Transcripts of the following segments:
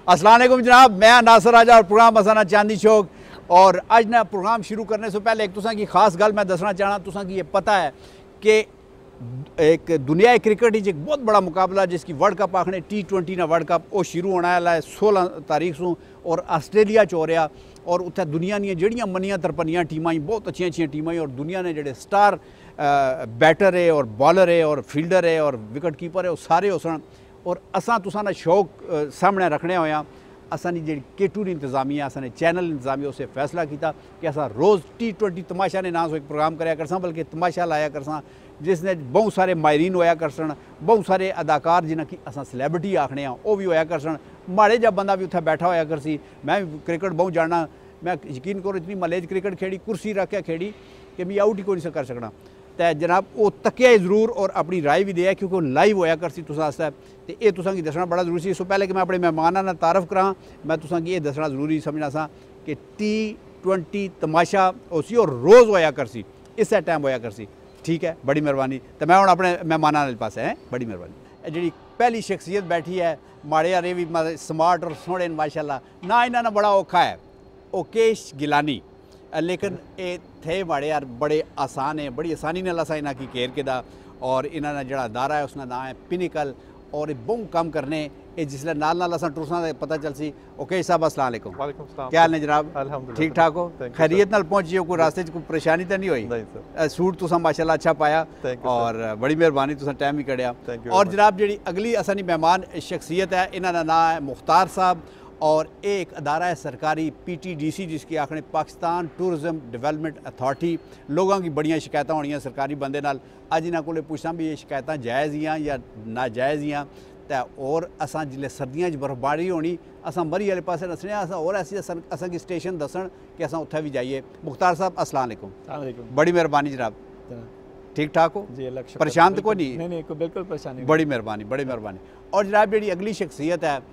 अस्सलाम वालेकुम जनाब, मैं नासर राजा और प्रोग्राम असाना चांदी चौक। और अज ना प्रोग्राम शुरू करने से पहले एक तुसा की खास गल मैं दसना चाहना। तुसा की ये पता है कि एक दुनिया क्रिकेट एक बहुत बड़ा मुकाबला जिसकी वर्ल्ड कप आखने T20 ना वर्ल्ड कप वो शुरू होने वाला है 16 तारीख से और आस्ट्रेलिया च हो रहा। और उत्थे दुनिया दी जड़ियाँ मनियां तरपनियां टीमां बहुत अच्छी अच्छी टीमां और दुनिया ने जोड़े स्टार बैटर है और बॉलर है और फील्डर है और विकेट कीपर है वो सारे हो सन। और असां तुसां दा शौक सामने रखने होया असानी जी केटूर इंतजामिया असाने चैनल इंतजामिया उसे फैसला किया कि असा रोज़ T20 तमाशा ने नाम से एक प्रोग्राम कराया करसा, बल्कि तमाशा लाया करसा जिसने बहुत सारे माहरीन होया करसन, बहुत सारे अदाकार जिन्हें कि असा सैलेब्रिटी आखने वो भी होया करसन। माड़े जब बंदा भी उत्थे बैठा होया करसी। मैं भी क्रिकेट बहुत जानना, मैं यकीन करो इतनी मलेज क्रिकेट खेड़ी कुर्सी रख के खेड़ी कि मैं आउट ही कोई नहीं कर सकना। तो जनाब वो तकिया जरूर और अपनी राय भी दिया क्योंकि वो लाइव होया करसी तुसां आस्तै। तो ये तुसां की दसना बड़ा जरूरी। इस पहले कि मैं अपने मेहमानां दा तारफ करां मैं तुसां की ये दसना जरूरी समझना सा कि T20 तमाशा उसी और रोज़ होया करसी, इस टाइम होया करसी। ठीक है, बड़ी मेहरबानी। तो मैं हुण अपने मेहमानां दे पास है, बड़ी मेहरबानी। जी पहली शख्सियत बैठी है माड़े यारे भी स्मार्ट और सोहणे माशाअल्लाह ना इन्हां बड़ा औखा है ओकेश गिलानी, लेकिन ये थे माड़े यार बड़े आसान है, बड़ी आसानी नाल असां इन्हां की केयर किदा। और इन्हां दा जिहड़ा अदारा है उसका नाम है पिनिकल और ये बहुत कम करने ये जिसले नाल नाल असां टुरसां पता चलसी। ओकेश साहब अस्सलाम वालेकुम। वालेकुम सलाम। क्या हाल ने जनाब? अल्हम्दुलिल्लाह ठीक ठाक हो? खैरियत नाल पहुंची हो? कोई रास्ते कोई परेशानी तो नहीं हुई? नहीं सर। सूट तुसां माशाअल्लाह अच्छा पाया और बड़ी मेहरबानी तुसां टाइम भी कढ़िया। और जनाब जी अगली असानी मेहमान शख्सियत है इन्हां दा नाम है मुख्तार साहब और एक अदारा है सरकारी PTDC जिसकी आखने पाकिस्तान टूरिज्म डेवलपमेंट अथॉरिटी। लोगों की बड़ियां शिकायत होनियां सरकारी बंदे नाल। अज इन्हां कोले पुछां भी ये शिकायत जायज़ हियां या नाजायज़ हियां। तो और असां जिले सर्दियों बर्फबारी होनी असां मरी वाले पासे नसने असां और ऐसी असां की स्टेशन दसन कि असां उत्थे भी जाइए। मुख्तार साहब अस्सलाम वालेकुम। बड़ी मेहरबानी जनाब। ठीक ठाक हो जी? परेशान तो कोई नहीं? कोई बिल्कुल परेशानी। बड़ी मेहरबानी, बड़ी मेहरबानी। और जनाब जी अगली शख्सियत है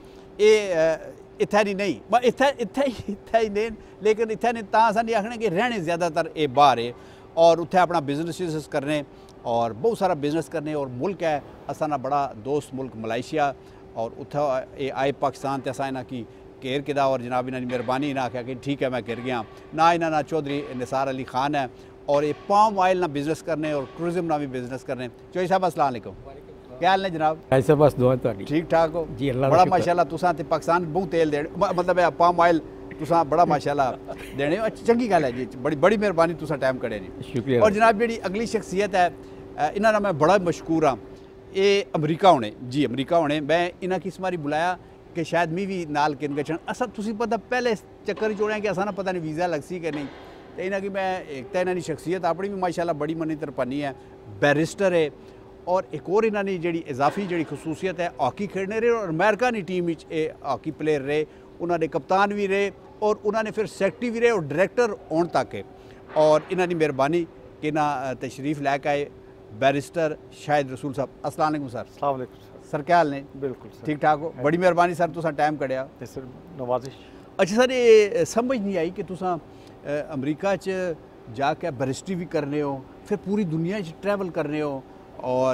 ये इत्थे नहीं इत्थे ही नहीं लेकिन इत्थे नहीं तां असां नहीं आखने कि रहने ज़्यादातर ये बाहर है और उत्थे अपना बिजनेस करने और बहुत सारा बिजनेस करने। और मुल्क है असाना बड़ा दोस्त मुल्क मलेशिया और उत्थे आए पाकिस्तान ते असां इन्हां की केयर किदा। और जनाब इन्हां की मेहरबानी इन्हां आख्या कि ठीक है मैं गिर गया ना। इन्हां ना चौधरी निसार अली खान है और ये पाम ऑयल ना बिजनेस करने और टूरिज्म ना भी बिजनेस करने। चौधरी साहब अस्सलाम वालेकुम। क्या हाल ने जनाब? ऐसा बस दुआ तुहाडी। ठीक ठाक हो जी? अल्लाह बड़ा माशाअल्लाह तुसां ते पाकिस्तान बहुत तेल देने मतलब पाम ऑयल तुसां बड़ा माशाअल्लाह देने चंगी गल है जी। बड़ी बड़ी मेहरबानी तुसां टाइम कढ़े जी, शुक्रिया। और जनाब जी अगली शख्सियत है इन्हां दा मैं बड़ा मशहूर हाँ ये अमरीका होने जी अमरीका होने। मैं इन्हां की इस बारी बुलाया कि शायद मी भी नाल किन गचन असा तुसीं पता पहले चक्कर जोड़े कि असा ना पता नहीं वीज़ा लगसी कि नहीं। तो इन्हां की मैं एक तो इन्हां की शख्सियत अपनी भी माशाअल्लाह बड़ी मनी तरपानी है, बैरिस्टर है। और एक और इन्हां की जी इजाफी जी खसूसियत है हॉकी खेलने रहे और अमेरिका की टीम हॉकी प्लेयर रहे, उन्होंने कप्तान भी रहे और उन्होंने फिर सेक्रेटरी भी रहे और डायरेक्टर होने तक है। और इन्हां की मेहरबानी कि ना तशरीफ़ लैके आए बैरिस्टर शाहिद रसूल साहब। अस्सलाम वालेकुम सर। अस्सलाम वालेकुम सर। क्या हाल ने? बिल्कुल सर। ठीक ठाक हो? बड़ी मेहरबानी सर तुसां टाइम कढ़िया। सर नवाजिश। अच्छा सर ये समझ नहीं आई कि तुसां अमरीका च जाके बैरिस्ट्री भी करने हो फिर पूरी दुनिया च ट्रैवल करने हो और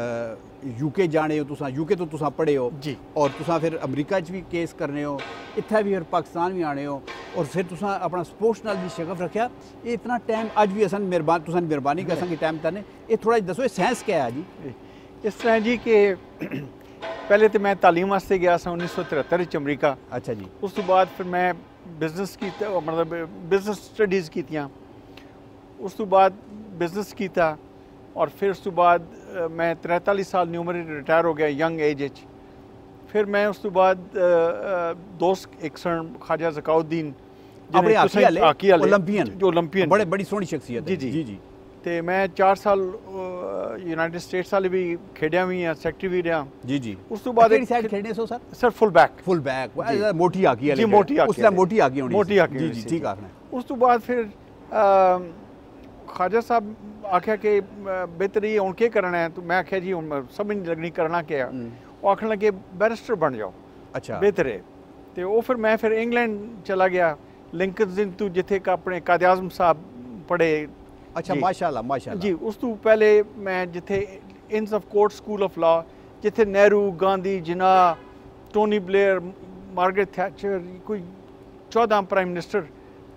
UK जाने हो तुसां UK तो तुसां पढ़े हो जी और तुसां फिर अमरीका च भी केस करने हो इत्थे भी फिर पाकिस्तान भी आने हो और फिर तुसां अपना स्पोर्ट्स नाल भी शगफ रखा। ये इतना टाइम अज भी असन मेहरबानी तुसां मेहरबानी कि असां की टाइम ताने ये थोड़ा दसो ये साइंस क्या है जी? इस तरह जी कि पहले तो मैं तालीम वास्ते गया सा 1973 च अमरीका। अच्छा जी। उस तो बाद फिर मैं बिजनेस की मतलब बिजनेस स्टडीज़ कीतियां, उस तो बाद बिजनेस किया और फिर उस तो बाद मैं 43 साल की उम्र रिटायर हो गया यंग एज। फिर मैं उस तो बाद दोस्त एक सन ख्वाजा ज़काउद्दीन ओलंपियन जो ओलंपियन बड़े बड़ी सोहनी शख्सियत जी जी जी। तो मैं 4 साल यूनाइटेड स्टेट्स वाले भी खेडिया भी हैं, सेक्रेटरी भी रहा जी जी। उस तो बाद एक साइड खेलने सो सर सर फुल बैक मोटी हाकी वाली जी मोटी हाकी उसला मोटी हाकी होनी मोटी हाकी जी जी ठीक आपने। उस तो बाद फिर ख्वाजा साहब आख्या कि बेहतर ये हूँ के करना है। तो मैं आख्या जी हूँ समझ नहीं लगनी करना क्या। वो आखन लगे बैरिस्टर बन जाओ। अच्छा बेहतर है। तो वो फिर मैं इंग्लैंड चला गया लिंकन तू जिथे अपने कायद आज़म साहब पढ़े। अच्छा माशाल्लाह माशाल्लाह जी। उस तो पहले मैं जिथे Inns of Court school of law जिथे Nehru Gandhi Jinnah Tony Blair Margaret Thatcher, कोई 14 प्राइम मिनिस्टर,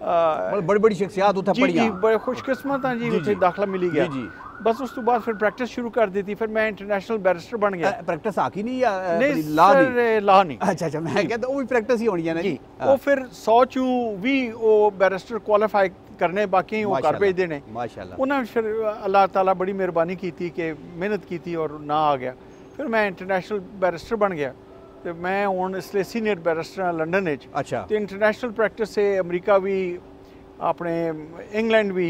बड़ी बड़ी शख्सियात उत्थे जी पढ़ियां। बड़े खुशकिस्मत हाँ जी, उत्थे दाखला मिली गया जी। बस उस तो बाद फिर प्रैक्टिस शुरू कर दी थी। फिर मैं इंटरनेशनल बैरिस्टर बन गया। प्रैक्टिस आकी नहीं या नहीं ला दी? सर, ला नहीं। अच्छा मैं कहता वो भी प्रैक्टिस ही होनी है ना जी। हाँ। वो फिर 100 चू भी वो बैरिस्टर क्वालीफाई करने, बाकी वो घर भेज देने। माशाल्लाह। उन्होंने फिर अल्लाह ताला बड़ी मेहरबानी की थी कि मेहनत की थी और ना आ गया। फिर मैं इंटरनेशनल बैरिस्टर बन गया तो मैं हूँ इसलिए सीनियर बैरिस्टर हाँ लंडन। अच्छा। तो इंटरनेशनल प्रैक्टिस से अमरीका भी, अपने इंग्लैंड भी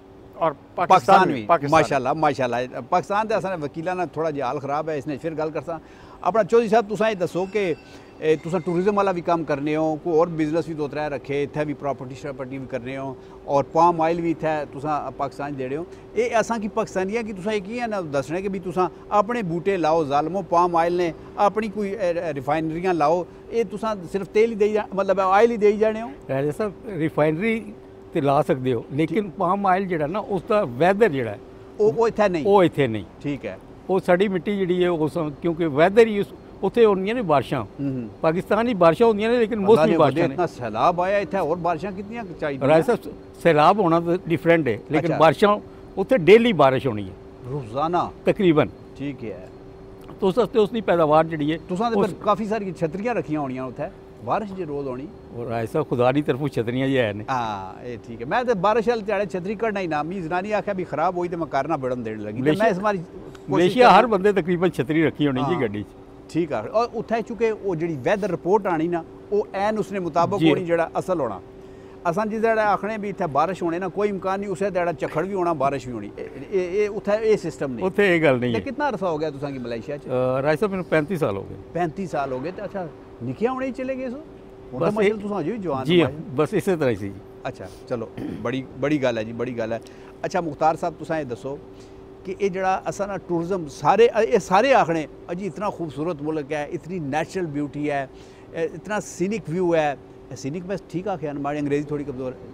और पाकिस्तान भी। माशाल्लाह माशाल्लाह। पाकिस्तान का असल वकीला ना थोड़ा जिहा हाल खराब है, इसने फिर गल करसा। अपना चौधरी साहब तुसां ये दसो कि तुसां टूरिज्म वाला भी काम करने हो, कोई और बिजनेस भी दो त्रै रखे, इत्थै भी प्रॉपर्टी शॉपर्टी भी करने हो और पाम ऑयल भी इत्थै तुसां पाकिस्तान दे रहे हो। ये असां की पाकिस्तानियां की तुसां एक ही ना दसने कि भी तुसां अपने बूटे लाओ, जालमो पाम ऑयल ने अपनी कोई रिफाइनरियां लाओ, ये तुसां सिर्फ तेल ही देई मतलब ऑयल ही देई जाने हो? राजा साहब रिफाइनरी ते ला सकते हो, लेकिन पाम ऑयल जिहड़ा ना उसका वैदर जिहड़ा है वो इत्थै नहीं। वो इत्थे नहीं। ठीक है। वो साड़ी मिट्टी जिहड़ी है उस क्योंकि वैदर ही उत्थे होंदियां ने बारिशां। पाकिस्तान ही बारिशां होंदियां ने लेकिन मौसमी बारिशां ने। इतना सैलाब आया इत्थे, और बारिशां कितनियां चाहिए? राजा साहब सैलाब होना तो डिफरेंट है, लेकिन अच्छा। बारिशां उत्थे डेली बारिश होनी है रोजाना तकरीबन। ठीक है। तो उस वास्ते उसकी पैदावार जिहड़ी है तुसां ते फिर काफ़ी सारी छतरियां रखियां होनियां उत्थे, बारिश जे रोज़ होनी। और राजा साहब खुदा दी तरफों छतरियां जी है ने। हाँ ये ठीक है। मैं तो बारिश वाले ध्याड़े छतरी कढ़ना ही ना, मी जनानी आख्या भी खराब हुई तो मैं करना बड़न देने लगी। तो मैं इस बारी मलेशिया हर बंदे तकरीबन छतरी रखी होनी जी गड्डी च। ठीक है। और उत्थे चूंकि वो जी वैदर रिपोर्ट आनी ना वो एन उसने मुताबिक जी। होनी जेड़ा असल होना। असां जिस ध्याड़े आखने भी इत्थे बारिश होने ना कोई इम्कान नहीं, उस ध्याड़े झक्खड़ भी होना, बारिश भी होनी। उत्थे ये सिस्टम नहीं। उत्थे ये गल नहीं ते है। कितना अरसा हो गया तुसां की मलेशिया च? राजा साहब मैंने 35 साल हो गए। 35 साल हो गए। तो अच्छा निकिया होने ही चले गए सो? बस मजल तुसां अजे भी जवान जी हो। बस इसे तरह से जी। अच्छा चलो बड़ी गल है जी, बड़ी गल है। अच्छा मुख्तार साहब तुसां ये दसो कि ये जड़ा असा ना टूरिज्म सारे आखने अजी इतना खूबसूरत मुल्क है, इतनी नेचुरल ब्यूटी है, इतना सीनिक व्यू है। सीनिक में ठीक आखे माड़ी अंग्रेज़ी थोड़ी कमज़ोर है।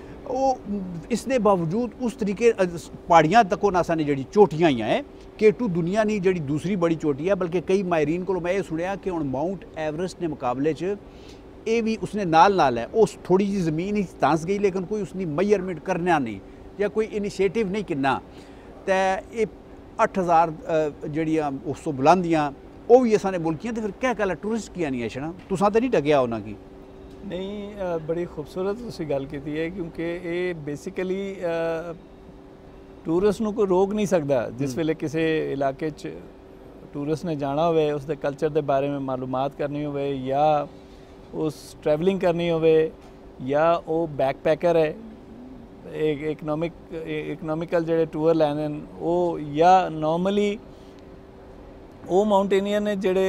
वो इसके बावजूद उस तरीके पहाड़ियाँ तको नासा ने जी चोटियाँ ही हैं K2 दुनिया की जी दूसरी बड़ी चोटी है, बल्कि कई माहरीन को मैं ये सुनिया कि हुण माउंट एवरेस्ट के मुकाबले च ये भी उसने नाल है। उस थोड़ी जी जमीन ही तंस गई, लेकिन कोई उसकी मेजरमेंट करना नहीं या कोई इनिशिएटिव नहीं किन्ना। तो ये 8000 जड़ियाँ उस तो बुलंदियाँ वो भी असां ने मुल्कियां। तो फिर क्या गल है टूरिस्ट की नहीं है छड़ा तुसां तो नहीं टकिया उन्होंने की? नहीं बड़ी खूबसूरत तुसीं गल कीती है, क्योंकि ये बेसिकली टूरिस्ट नूं कोई रोक नहीं सकता। जिस वेले किसी इलाके च टूरिस्ट ने जाना होवे, उसके कल्चर के बारे में मालूमात करनी होवे, या उस ट्रैवलिंग करनी होवे, या वो बैकपैकर है एक इकनॉमिकल जो टूर लैने वो, या नॉर्मली वो माउंटेनियर ने जेड़े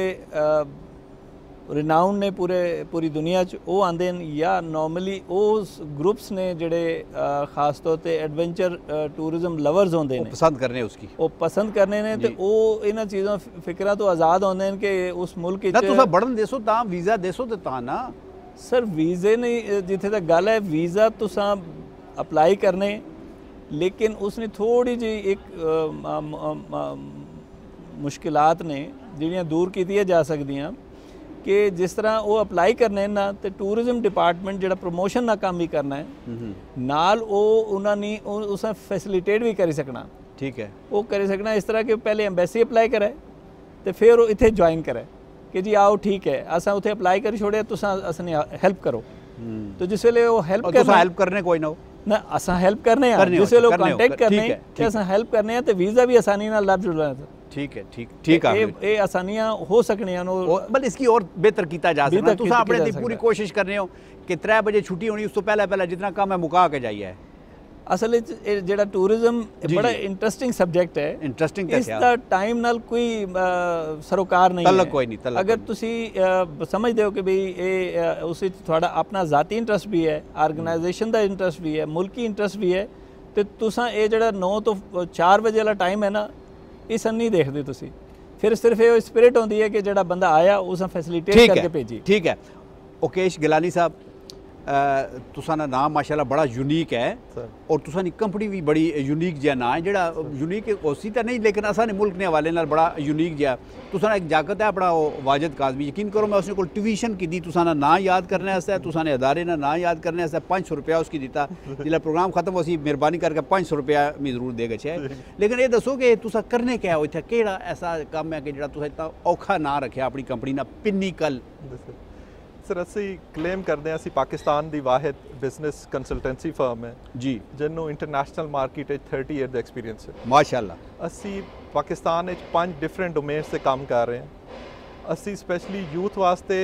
रिनाउंड ने पूरी दुनिया च वो आंदे न, या नॉर्मली उस ग्रुप्स ने जेड़े खास तौर पे एडवेंचर टूरिज्म लवर्स होंदे ने, पसंद करने उसकी वो पसंद करने ने। तो वो इन्हां चीज़ों फिक्रा तो आज़ाद होंदे न कि उस मुल्क ना तुसा बढ़न देसो ता वीज़ा देसो तो ता ना सर वीज़े नहीं, जिथे तक गल है वीज़ा तुसा अप्लाई करने, लेकिन उसने थोड़ी जी एक मुश्किलात ने जिहड़ियां दूर कीतियां जा सकदियां कि जिस तरह वो अप्लाई करने ना तो टूरिज्म डिपार्टमेंट जो प्रमोशन का काम भी करना है, नाल वो उन्होंने उस फैसिलिटेट भी करी सकना। ठीक है। वो करी सकना इस तरह कि पहले एम्बेसी अप्लाई करे तो फिर वो इत्थे ज्वाइन करे कि जी आओ ठीक है असा उत्थे अप्लाई करी छोड़े, तुसा असने हेल्प करो। तो जिस वेले वो हेल्प करने कोई ना हो ना असा हेल्प करने जिस वेले कॉन्टेक्ट करने कि असा हेल्प करने तो वीज़ा भी आसानी नाल लभ जुड़ना। ठीक है ठीक है। ये आसानियां हो सकनियां बट इसकी और बेहतर किया जा सकता है। तुसा अपने दी पूरी कोशिश करने हो कि 3 बजे छुट्टी होनी, उस तो पहले जितना काम है मुका के जाइए। असल जेड़ा टूरिज्म बड़ा इंटरेस्टिंग सब्जेक्ट है। इंटरेस्टिंग इसका टाइम नाल कोई सरोकार नहीं है। कोई नहीं अगर तुसी समझते हो कि भाई ये उस थोड़ा अपना जाती इंटरेस्ट भी है, ऑर्गेनाइजेशन का इंटरेस्ट भी है, मुल्की इंटरेस्ट भी है, तो तुसा ये जेड़ा 9 तो 4 बजे वाला टाइम है ना, इस नहीं देखते तुसी। फिर सिर्फ ये स्पिरिट होती है कि जेड़ा बंदा आया उस फैसिलिटेट करके भेजी। ठीक है। ओकेश गिलानी साहब तुसा ना नाम माशाल्लाह बड़ा यूनीक है और तुसा नी कंपनी भी बड़ी यूनीक जिहा ना है जेड़ा यूनीक उसी तो नहीं लेकिन असा मुल्क ने हवाले नाल बड़ा यूनीक जिहा तुसा एक जागत है अपना वाजिद काज़मी यकीन करो मैं उसने कोल ट्यूशन की दी तुसा ना याद करने वास्ते तुसा ने अदारे ना याद करने वास्ते 500 रुपया उसकी दिता जिसलै प्रोग्राम खत्म हो सी मेहरबानी करके 500 रुपया मैं जरूर दे गए लेकिन ये दसो कि तुसा करने क्या हो इत्थे केड़ा ऐसा काम है कि जेड़ा तुसा इतना औखा ना रखा अपनी कंपनी ना पिन्नीकल सर असी क्लेम करते हैं असी पाकिस्तान की वाहिद बिजनेस कंसल्टेंसी फर्म है जी जिन्होंने इंटरनेशनल मार्केट 30 ईयर का एक्सपीरियंस है माशाल्लाह असी पाकिस्तान 5 डिफरेंट डोमेन से काम कर रहे हैं असी स्पेशली यूथ वास्ते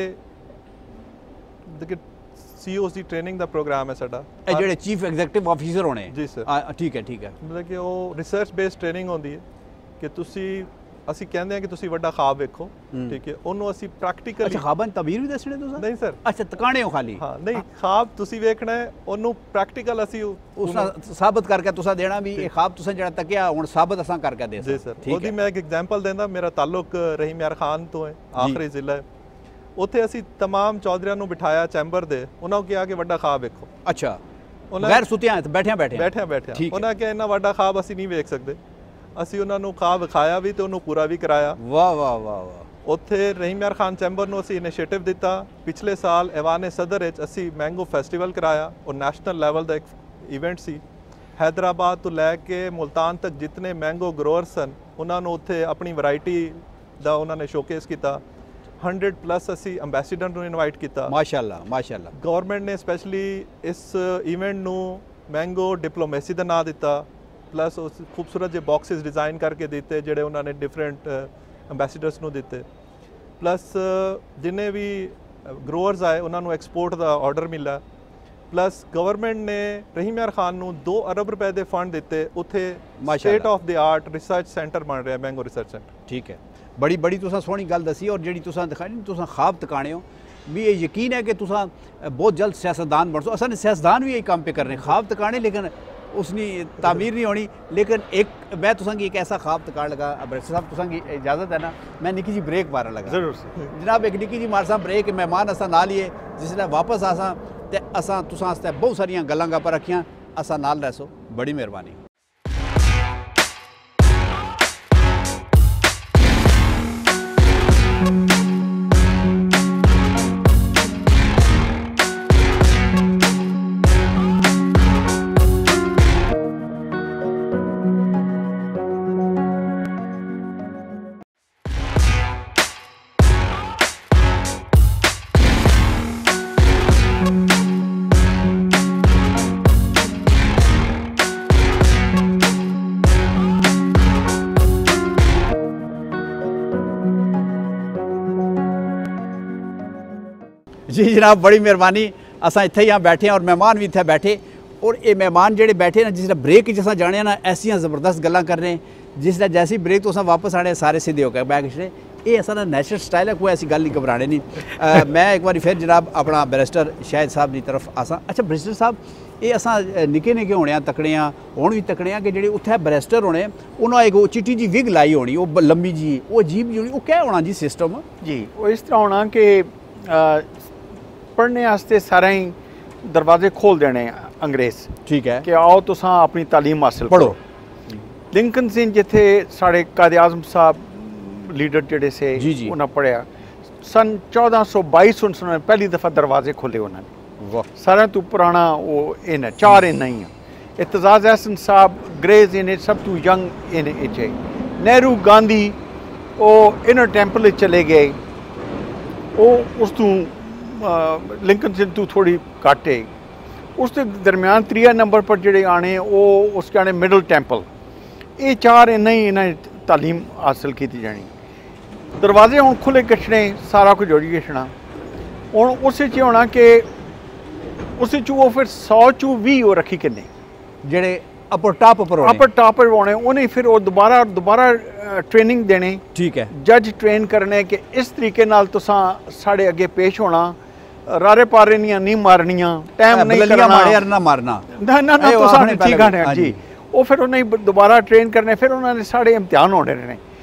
CEOs की ट्रेनिंग का प्रोग्राम है साडा जेडे चीफ एग्जीक्यूटिव ऑफिसर होने जी सर ठीक है मतलब कि वो रिसर्च बेस्ड ट्रेनिंग होती है कि तुसी ਅਸੀਂ ਕਹਿੰਦੇ ਆ ਕਿ ਤੁਸੀਂ ਵੱਡਾ ਖਾਬ ਵੇਖੋ ਠੀਕ ਹੈ ਉਹਨੂੰ ਅਸੀਂ ਪ੍ਰੈਕਟੀਕਲੀ ਅੱਛਾ ਖਾਬਾਂ ਤਬੀਰ ਵੀ ਦੱਸਣੇ ਤੁਸੀਂ ਨਹੀਂ ਸਰ ਅੱਛਾ ਤਕਾਣੇ ਹੋ ਖਾਲੀ ਹਾਂ ਨਹੀਂ ਖਾਬ ਤੁਸੀਂ ਵੇਖਣਾ ਹੈ ਉਹਨੂੰ ਪ੍ਰੈਕਟੀਕਲ ਅਸੀਂ ਉਸ ਸਾਬਤ ਕਰਕੇ ਤੁਸੀਂ ਦੇਣਾ ਵੀ ਇਹ ਖਾਬ ਤੁਸੀਂ ਜਿਹੜਾ ਤੱਕਿਆ ਹੁਣ ਸਾਬਤ ਅਸਾਂ ਕਰਕੇ ਦੇ ਜੀ ਸਰ ਉਹਦੀ ਮੈਂ ਇੱਕ ਐਗਜ਼ਾਮਪਲ ਦਿੰਦਾ ਮੇਰਾ ਤਾਲੁਕ ਰਹੀਮ ਯਾਰ ਖਾਨ ਤੋਂ ਹੈ ਆਖਰੀ ਜ਼ਿਲ੍ਹਾ ਹੈ ਉੱਥੇ ਅਸੀਂ तमाम ਚੌਧਰੀਆਂ ਨੂੰ ਬਿਠਾਇਆ ਚੈਂਬਰ ਦੇ ਉਹਨਾਂ ਨੂੰ ਕਿਹਾ ਕਿ ਵੱਡਾ ਖਾਬ ਵੇਖੋ ਅੱਛਾ ਗੈਰ ਸੁਤਿਆਂ ਬੈਠਿਆਂ ਉਹਨਾਂ ਕਿਹਾ ਇੰਨਾ ਵੱਡਾ ਖਾਬ ਅਸੀਂ ਨਹੀਂ ਵੇਖ ਸਕਦੇ ਅਸੀਂ ਉਹਨਾਂ ਨੂੰ ਖਾਬ ਵਿਖਾਇਆ ਵੀ ਤੇ ਉਹਨੂੰ ਪੂਰਾ ਵੀ ਕਰਾਇਆ ਵਾਹ ਵਾਹ ਵਾਹ ਵਾਹ ਉੱਥੇ ਰਹੀਮ ਯਾਰ ਖਾਨ ਚੈਂਬਰ ਨੂੰ ਅਸੀਂ ਇਨੀਸ਼ੀਏਟਿਵ ਦਿੱਤਾ ਪਿਛਲੇ ਸਾਲ ਐਵਾਨ ਸਦਰ ਵਿੱਚ ਅਸੀਂ ਮੈਂਗੋ ਫੈਸਟੀਵਲ ਕਰਾਇਆ ਉਹ ਨੈਸ਼ਨਲ ਲੈਵਲ ਦਾ ਇੱਕ ਇਵੈਂਟ ਸੀ ਹੈਦਰਾਬਾਦ ਤੋਂ ਲੈ ਕੇ ਮੁਲਤਾਨ ਤੱਕ ਜਿੰਨੇ ਮੈਂਗੋ ਗਰੋਅਰਸ ਸਨ ਉਹਨਾਂ ਨੂੰ ਉੱਥੇ ਆਪਣੀ ਵੈਰਾਈਟੀ ਦਾ ਉਹਨਾਂ ਨੇ ਸ਼ੋਕੇਸ ਕੀਤਾ 100+ ਅਸੀਂ ਅੰਬੈਸਡਰ ਨੂੰ ਇਨਵਾਈਟ ਕੀਤਾ ਮਾਸ਼ਾਅੱਲਾ ਗਵਰਨਮੈਂਟ ਨੇ ਸਪੈਸ਼ਲੀ ਇਸ ਇਵੈਂਟ ਨੂੰ ਮੈਂਗੋ ਡਿਪਲੋਮੇਸੀ ਦਾ ਨਾਂ ਦਿੱਤਾ प्लस उस खूबसूरत जो बॉक्सिस डिज़ाइन करके दिते जेडे उन्होंने डिफरेंट अंबैसडर्स ਨੂੰ ਦਿੱਤੇ प्लस जिन्हें भी ग्रोअर्स आए उन्होंने एक्सपोर्ट का ऑर्डर मिला प्लस गवर्नमेंट ने रहीम यार खान ਨੂੰ 2 अरब रुपए के फंड दिते उत्थे state of the art research centre बन रहा है मैंगो रिसर्च सेंटर ठीक है बड़ी तुसा सोहनी गल दसी और जी तुसा दिखाई तुसा ख्वाब तकाने हो भी ये यकीन है कि तुसा बहुत जल्द सियासतदान बन सो असन सियासतदान भी यही काम पे कर रहे हैं ख्वाब तकाने लेकिन उसकी तामीर नहीं होनी लेकिन एक मैं तुसा की एक ऐसा ख्वाब तकान लगा बरेस्टर साहब तुसा की इजाज़त है ना मैं निकी जी ब्रेक मारन लगा जरूर जनाब एक निकी जी मारसा ब्रेक मेहमान असा ना लिए जिसले वापस आसा तो असा तुसा आस्ते बहुत सारिया गल्लां गप्पां रखियां असा नाल रह सो बड़ी मेहरबानी जी जनाब बड़ी मेहरबानी असा इत्थे यहाँ बैठे हैं और मेहमान भी इत्थे बैठे और ये मेहमान जेडे बैठे ना जिसले ब्रेक असा जाने ना ऐसियां ज़बरदस्त गल्लां कर रहे हैं जिसले जैसी ब्रेक तो असा वापस आने सारे सीधे होकर बैग छड़े ये असा ना नेचुरल स्टाइल है कोई ऐसी गल नहीं घबराने नहीं मैं एक बार फिर जनाब अपना बैरिस्टर शाहिद साहब की तरफ आसा अच्छा बैरिस्टर साहब ये असा निके निके होने तकने हुण भी तकने कि जेडे उत्थे बैरिस्टर होने उन्होंने एक चिट्टी जी विग लाई होनी वो लंबी जी वो अजीब जी होनी वो क्या होना जी सिस्टम जी वो इस तरह होना कि पढ़ने वास्ते सारे ही दरवाजे खोल देने अंग्रेज ठीक है कि आओ तुसा अपनी तालीम हासिल पढ़ो लिंकन सिंह जिथे साढ़े कायद आज़म साहब लीडर जेडे से उन्हें पढ़िया सन 1422 उन्होंने पहली दफ़ा दरवाजे खोले उन्होंने सारे तो पुराना वो इन 4 इन ही एतजाज़ एहसन साहब ग्रेज इन सब तो यंग इन इचे नेहरू गांधी वो इनर टेंपल चले गए वो उस तू लिंकन सिंह तू थोड़ी घट है उस दरम्यान 3 नंबर पर जोड़े आने वो उसके आने मिडल टैंपल ये 4 इन्हें ही इन्हें तालीम हासिल की जानी दरवाजे हूँ खुले कछने सारा कुछ जोड़ी गछना हूँ उस होना कि उस वो फिर 100 चू 20 वो रखी किन्ने जेडे अपर टॉप पर होने उन्हें फिर वो दोबारा ट्रेनिंग देने ठीक है जज ट्रेन करने कि इस तरीके नाल तुसा साढ़े अगे पेश होना रारे पारे नहीं मारनियां टाइम नहीं करना ना मारना ना तुसा ठीक है जी वो फिर उन्हें दोबारा ट्रेन करने फिर उन्होंने साढ़े इम्तिहान होने रहने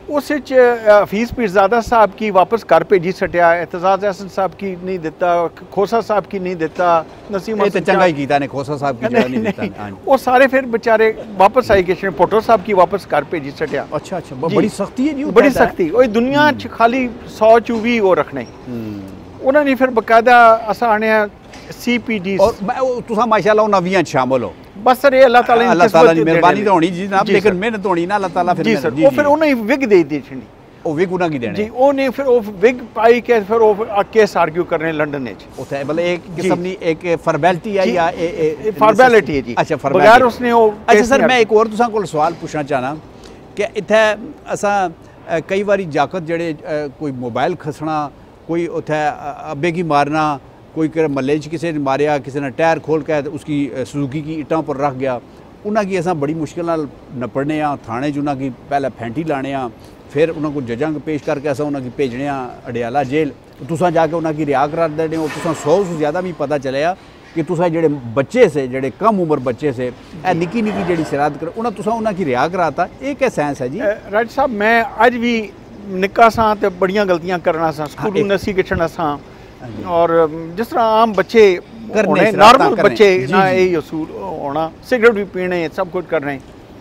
उस हफीज़ पीरज़ादा साहब की वापस घर भेजी सटिया, एतजाज़ हसन साहब की नहीं दिता, खोसा साहब की नहीं दिता, नसीम चंगा ही कीता ने खोसा साहब की जगह नहीं दिता। वो सारे फिर बेचारे वापस आई किसी ने भुट्टो साहब की वापस घर भेजी सटिया। अच्छा अच्छा, बड़ी सख्ती है जी, बड़ी सख्ती। वो दुनिया च खाली 100 चू भी वो रखने उन्होंने फिर बकायदा अस आने CPD और तुसा माशाल्लाह उन नवियां शामिल हो। बस सर ये अल्लाह ताला की मेहरबानी तो होनी जी जनाब, लेकिन मेहनत होनी ना अल्लाह ताला फिर जी सर। वो फिर उन्हें विग दे दी छड़ी, ਉਹ ਵਿਗ ਉਹਨਾਂ ਕੀ ਦੇਣੇ जी उन्हें फिर वो विग पाई के फिर वो केस आर्ग्यू करने लंदन में उथे मतलब एक किस्म दी एक फॉर्मेलिटी है या फॉर्मेलिटी है जी। अच्छा बगैर उसने वो अच्छा सर मैं एक और तुसा कोल सवाल पूछना चाहना कि इथे असा कई बारी जाकत जेड़े कोई मोबाइल खसना, कोई उथे अब्बे की मारना, कोई महल्ले च किसी ने मारिया, किसी ने टायर खोल के उसकी सुजुकी की ईंटों पर रख गया, उन्होंने की असा बड़ी मुश्किल नाल नपड़ने थाने च उन्होंने की पहले फैंटी लाने, फिर उन्होंने जजंग पेश करके असा उन्होंने भेजने अडियाला जेल, तुसा जाके उन्होंने रिहा करा देने हो। तुसा 100 से ज़्यादा भी पता चलिया कि तुसा जेड़े बच्चे से जेड़े कम उम्र बच्चे से निक्की निक्की जेड़ी शरारत कर उन्हें तुसा उन्होंने रिहा कराता, ये क्या साइंस है जी? राज साहब मैं अज भी निक्का सा तो बड़ियां गलतियां करना सा, स्कूल नसी किचना सा, और जिस तरह आम बच्चे करने नॉर्मल बच्चे ना यही असूल होना, सिगरेट भी पीने, सब कुछ करने।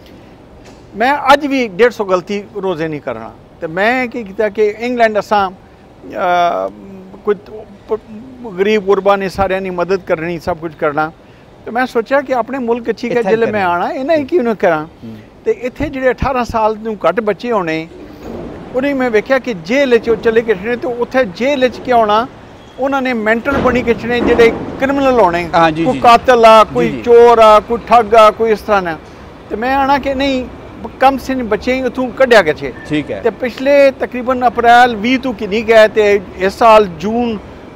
मैं अज भी 150 गलती रोज़े नहीं करना। तो मैं की किया कि इंग्लैंड असा कुछ गरीब गुरबा ने सारे की मदद करनी, सब कुछ करना। तो मैं सोचा कि अपने मुल्क अच्छी है जिले मैं आना इन्हें क्यों ना करा। तो इतने जो 18 साल तो घट बच्चे होने उन्हें मैं वेख्या कि जेल चले किचने, तो उत्थे जेल क्या होना उन्होंने मैंटल बनी किचने जेडे क्रिमिनल होने, कोई कातल आ, कोई चोर आ, कोई ठग आ, कोई इस तरह ना। तो मैं आना कि नहीं कम से बच्चे उतों कढ़िया गए। ठीक है। तो पिछले तकरीबन अप्रैल 20 तो कि नहीं गए, तो इस साल जून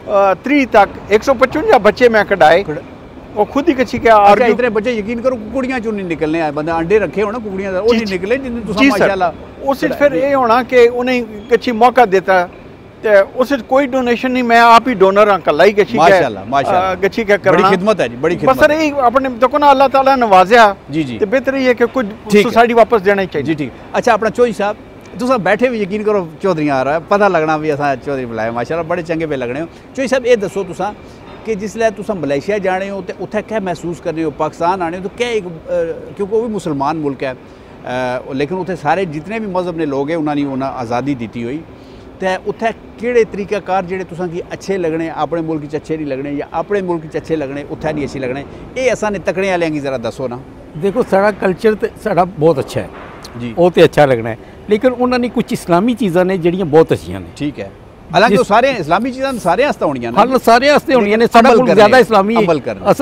3 तक 155 बच्चे मैं कढ़ाए, वो खुद ही कच्ची क्या। अच्छा, इतने बच्चे यकीन करो कुड़ियां चो नहीं निकलने, बंदे अंडे रखे हो ना कुड़ियां वो नहीं निकले जिन्हें तुसा माशाल्लाह। उस फिर ये होना कि उन्हें कच्ची मौका देता, तो उस कोई डोनेशन नहीं, मैं आप ही डोनर हाँ कल ही गच्छी माशाल्लाह गच्छी क्या करना, बड़ी खिदमत है जी, बड़ी खिदमत। बस सर अपने देखो ना अल्लाह ताला नवाज़िया जी जी, तो बेहतर ये है कि कुछ सोसाइटी वापस देना ही चाहिए जी। ठीक। अच्छा अपना चौधरी साहब तुसा बैठे भी यकीन करो चौधरी आ रहा है, पता लगना भी असा चौधरी बुलाया माशाल्लाह, बड़े चंगे पे लगने हो। चौधरी साहब ये दसो तुसा कि जिसलै तुसा मलेशिया जाने हो तो उत्थे क्या महसूस करने हो, पाकिस्तान आने हो तो क्या एक क्योंकि वो भी मुसलमान मुल्क है, लेकिन उत्थे सारे जितने भी मजहब ने लोग हैं उन्होंने उन्हें आज़ादी दी हुई, तो उत्थे केड़े तरीकाकार जेड़े तुसां की अच्छे लगने, अपने मुल्क च अच्छे नहीं लगने या अपने मुल्क च अच्छे लगने उत्थे नहीं अच्छे लगने, ये असा ने तकने वाले की ज़रा दसो ना। देखो सारा कल्चर तो सारा बहुत अच्छा है जी, वो तो अच्छा लगना है, लेकिन उन्होंने कुछ इस्लामी चीज़ां ने जड़ियां बहुत अच्छियां ने। ठीक है। हालांकि वो सारे इस्लामी चीज़ां सारे आस्ते होनियां, हाँ सारे आस्ते होनियां ने, सारा मुल्क ज़्यादा इस्लामी है, अस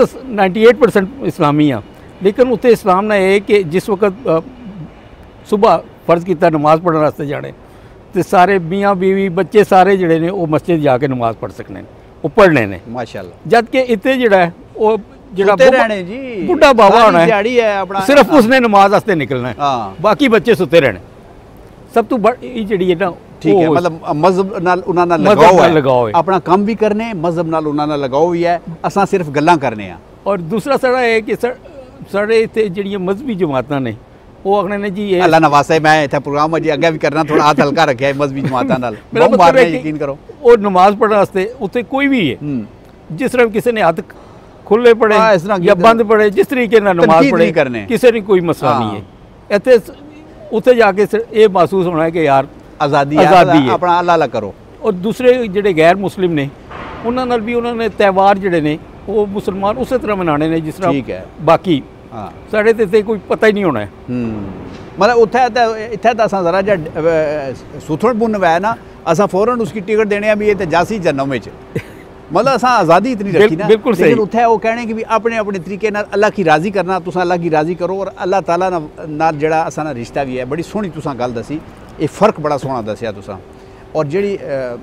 98% इस्लामी हाँ, लेकिन उत्थे इस्लाम ने यह कि जिस वक्त सुबह फर्ज किया नमाज पढ़ने वास्ते जाने, तो सारे मियाँ बीवी बच्चे सारे जड़े ने वो मस्जिद जाके नमाज पढ़ सकने, वो पढ़ने ने माशाल्लाह। जद के इतने जड़ा है वो जड़ा जी बुढ़ा बाबा होना है, सिर्फ उसने नमाज वास्ते निकलना है, बाकी बच्चे सुते रहने। सब तो बड़ी जड़ी है ना, ठीक है, मतलब मजहब नाल उन्हां नाल लगाओ है, अपना काम भी करने मजहब नाल उन्हां नाल लगाओ भी है, असां सिर्फ गल्लां करने आ। और दूसरा साड़ा है कि साढ़े इत्थे जड़ियां मजहबी जमातां ने वो आखने ने जी अल्लाह नवासे मैं इत्थे प्रोग्राम अजे अगे भी करना, थोड़ा हाथ हल्का रखा है मजहबी जमातां नाल बम मारने यकीन करो। और नमाज पढ़ने वास्ते उत्थे कोई भी है, जिस तरह किसी ने हाथ खुले पड़े या बंद पड़े, जिस तरीके नाल नमाज पढ़े किसी ने कोई मसला नहीं है। इत्थे उत्थे जाके ये महसूस होना है कि यार आज़ादी है, अपना अल्लाह करो। और दूसरे जिहड़े गैर मुस्लिम ने उन्हां नाल भी उन्होंने त्यौहार जिहड़े ने वो मुसलमान उस तरह मनाने ने जिस तरह, ठीक है, बाकी साढ़े ते कोई पता ही नहीं होना है। मतलब उत्थे इत्थे तो असां जरा सुथड़ बुन वै ना असां फौरन उसकी टिकट देने भी ये तो जासी जन्म में मतलब असां आज़ादी इतनी रखी ना, बिल्कुल सही। लेकिन उत्थे वो कहने कि भी अपने अपने तरीके नाल अल्लाह की राज़ी करना, तुसां अल्लाह की राज़ी करो और अल्लाह ताला नाल जेड़ा असां दा रिश्ता भी है। बड़ी सोहनी तुसां गल दसी, ये फ़र्क बड़ा सोहना दसिया तुसां। और जेड़ी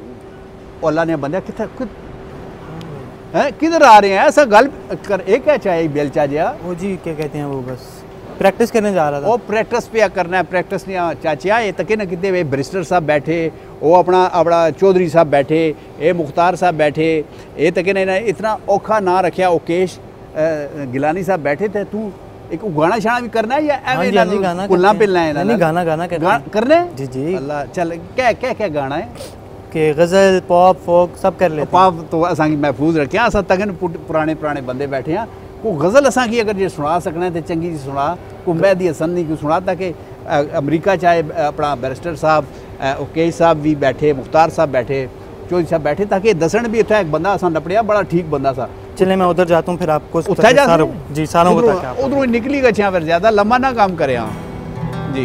अल्लाह ने बंदे कित्थे हैं किधर आ रहे हैं ऐसा गल कर, एक क्या चाहिए बेलचा जहा वो जी क्या कहते हैं वो बस प्रैक्टिस करने जा रहा था। वो प्रैक्टिस पे करना है, प्रैक्टिस नहीं चाचिया ये तके ना कितने वे बैरिस्टर साहब बैठे, वो अपना चौधरी साहब बैठे, ये मुख्तार साहब बैठे, ये तके ना इतना औखा ना रखा, ओकेश गिलानी साहब बैठे थे, तू एक गाना शाना भी करना है या हाँ जी, हाँ जी, गाना कुल्ला करते हैं। पिलना है? नहीं, गाना करना है जी जी। अल्लाह, चल क्या क्या क्या गाना है कि गज़ल पॉप फोक सब कर लेते हैं। पाप तो असांखे महफूज रखे असां तगन पुराने पुराने बंदे बैठे हैं को गज़ल असांखे अगर ये सुना सकना है तो चंगी जी सुना को मेहदी हसन नहीं को सुना ताकि अमरीका चाहे अपना बैरिस्टर साहब ओकेश साहब भी बैठे, मुख्तार साहब बैठे, चौधरी साहब बैठे ताकि दसन भी इतना एक बंदा असां नपड़िया बड़ा ठीक बंदा सा। चले मैं उधर जाता हूँ फिर आपको उत्थे जा जी सारों को ताकि आप उधरों निकली गए फिर ज़्यादा लम्बा ना काम करे। हाँ जी।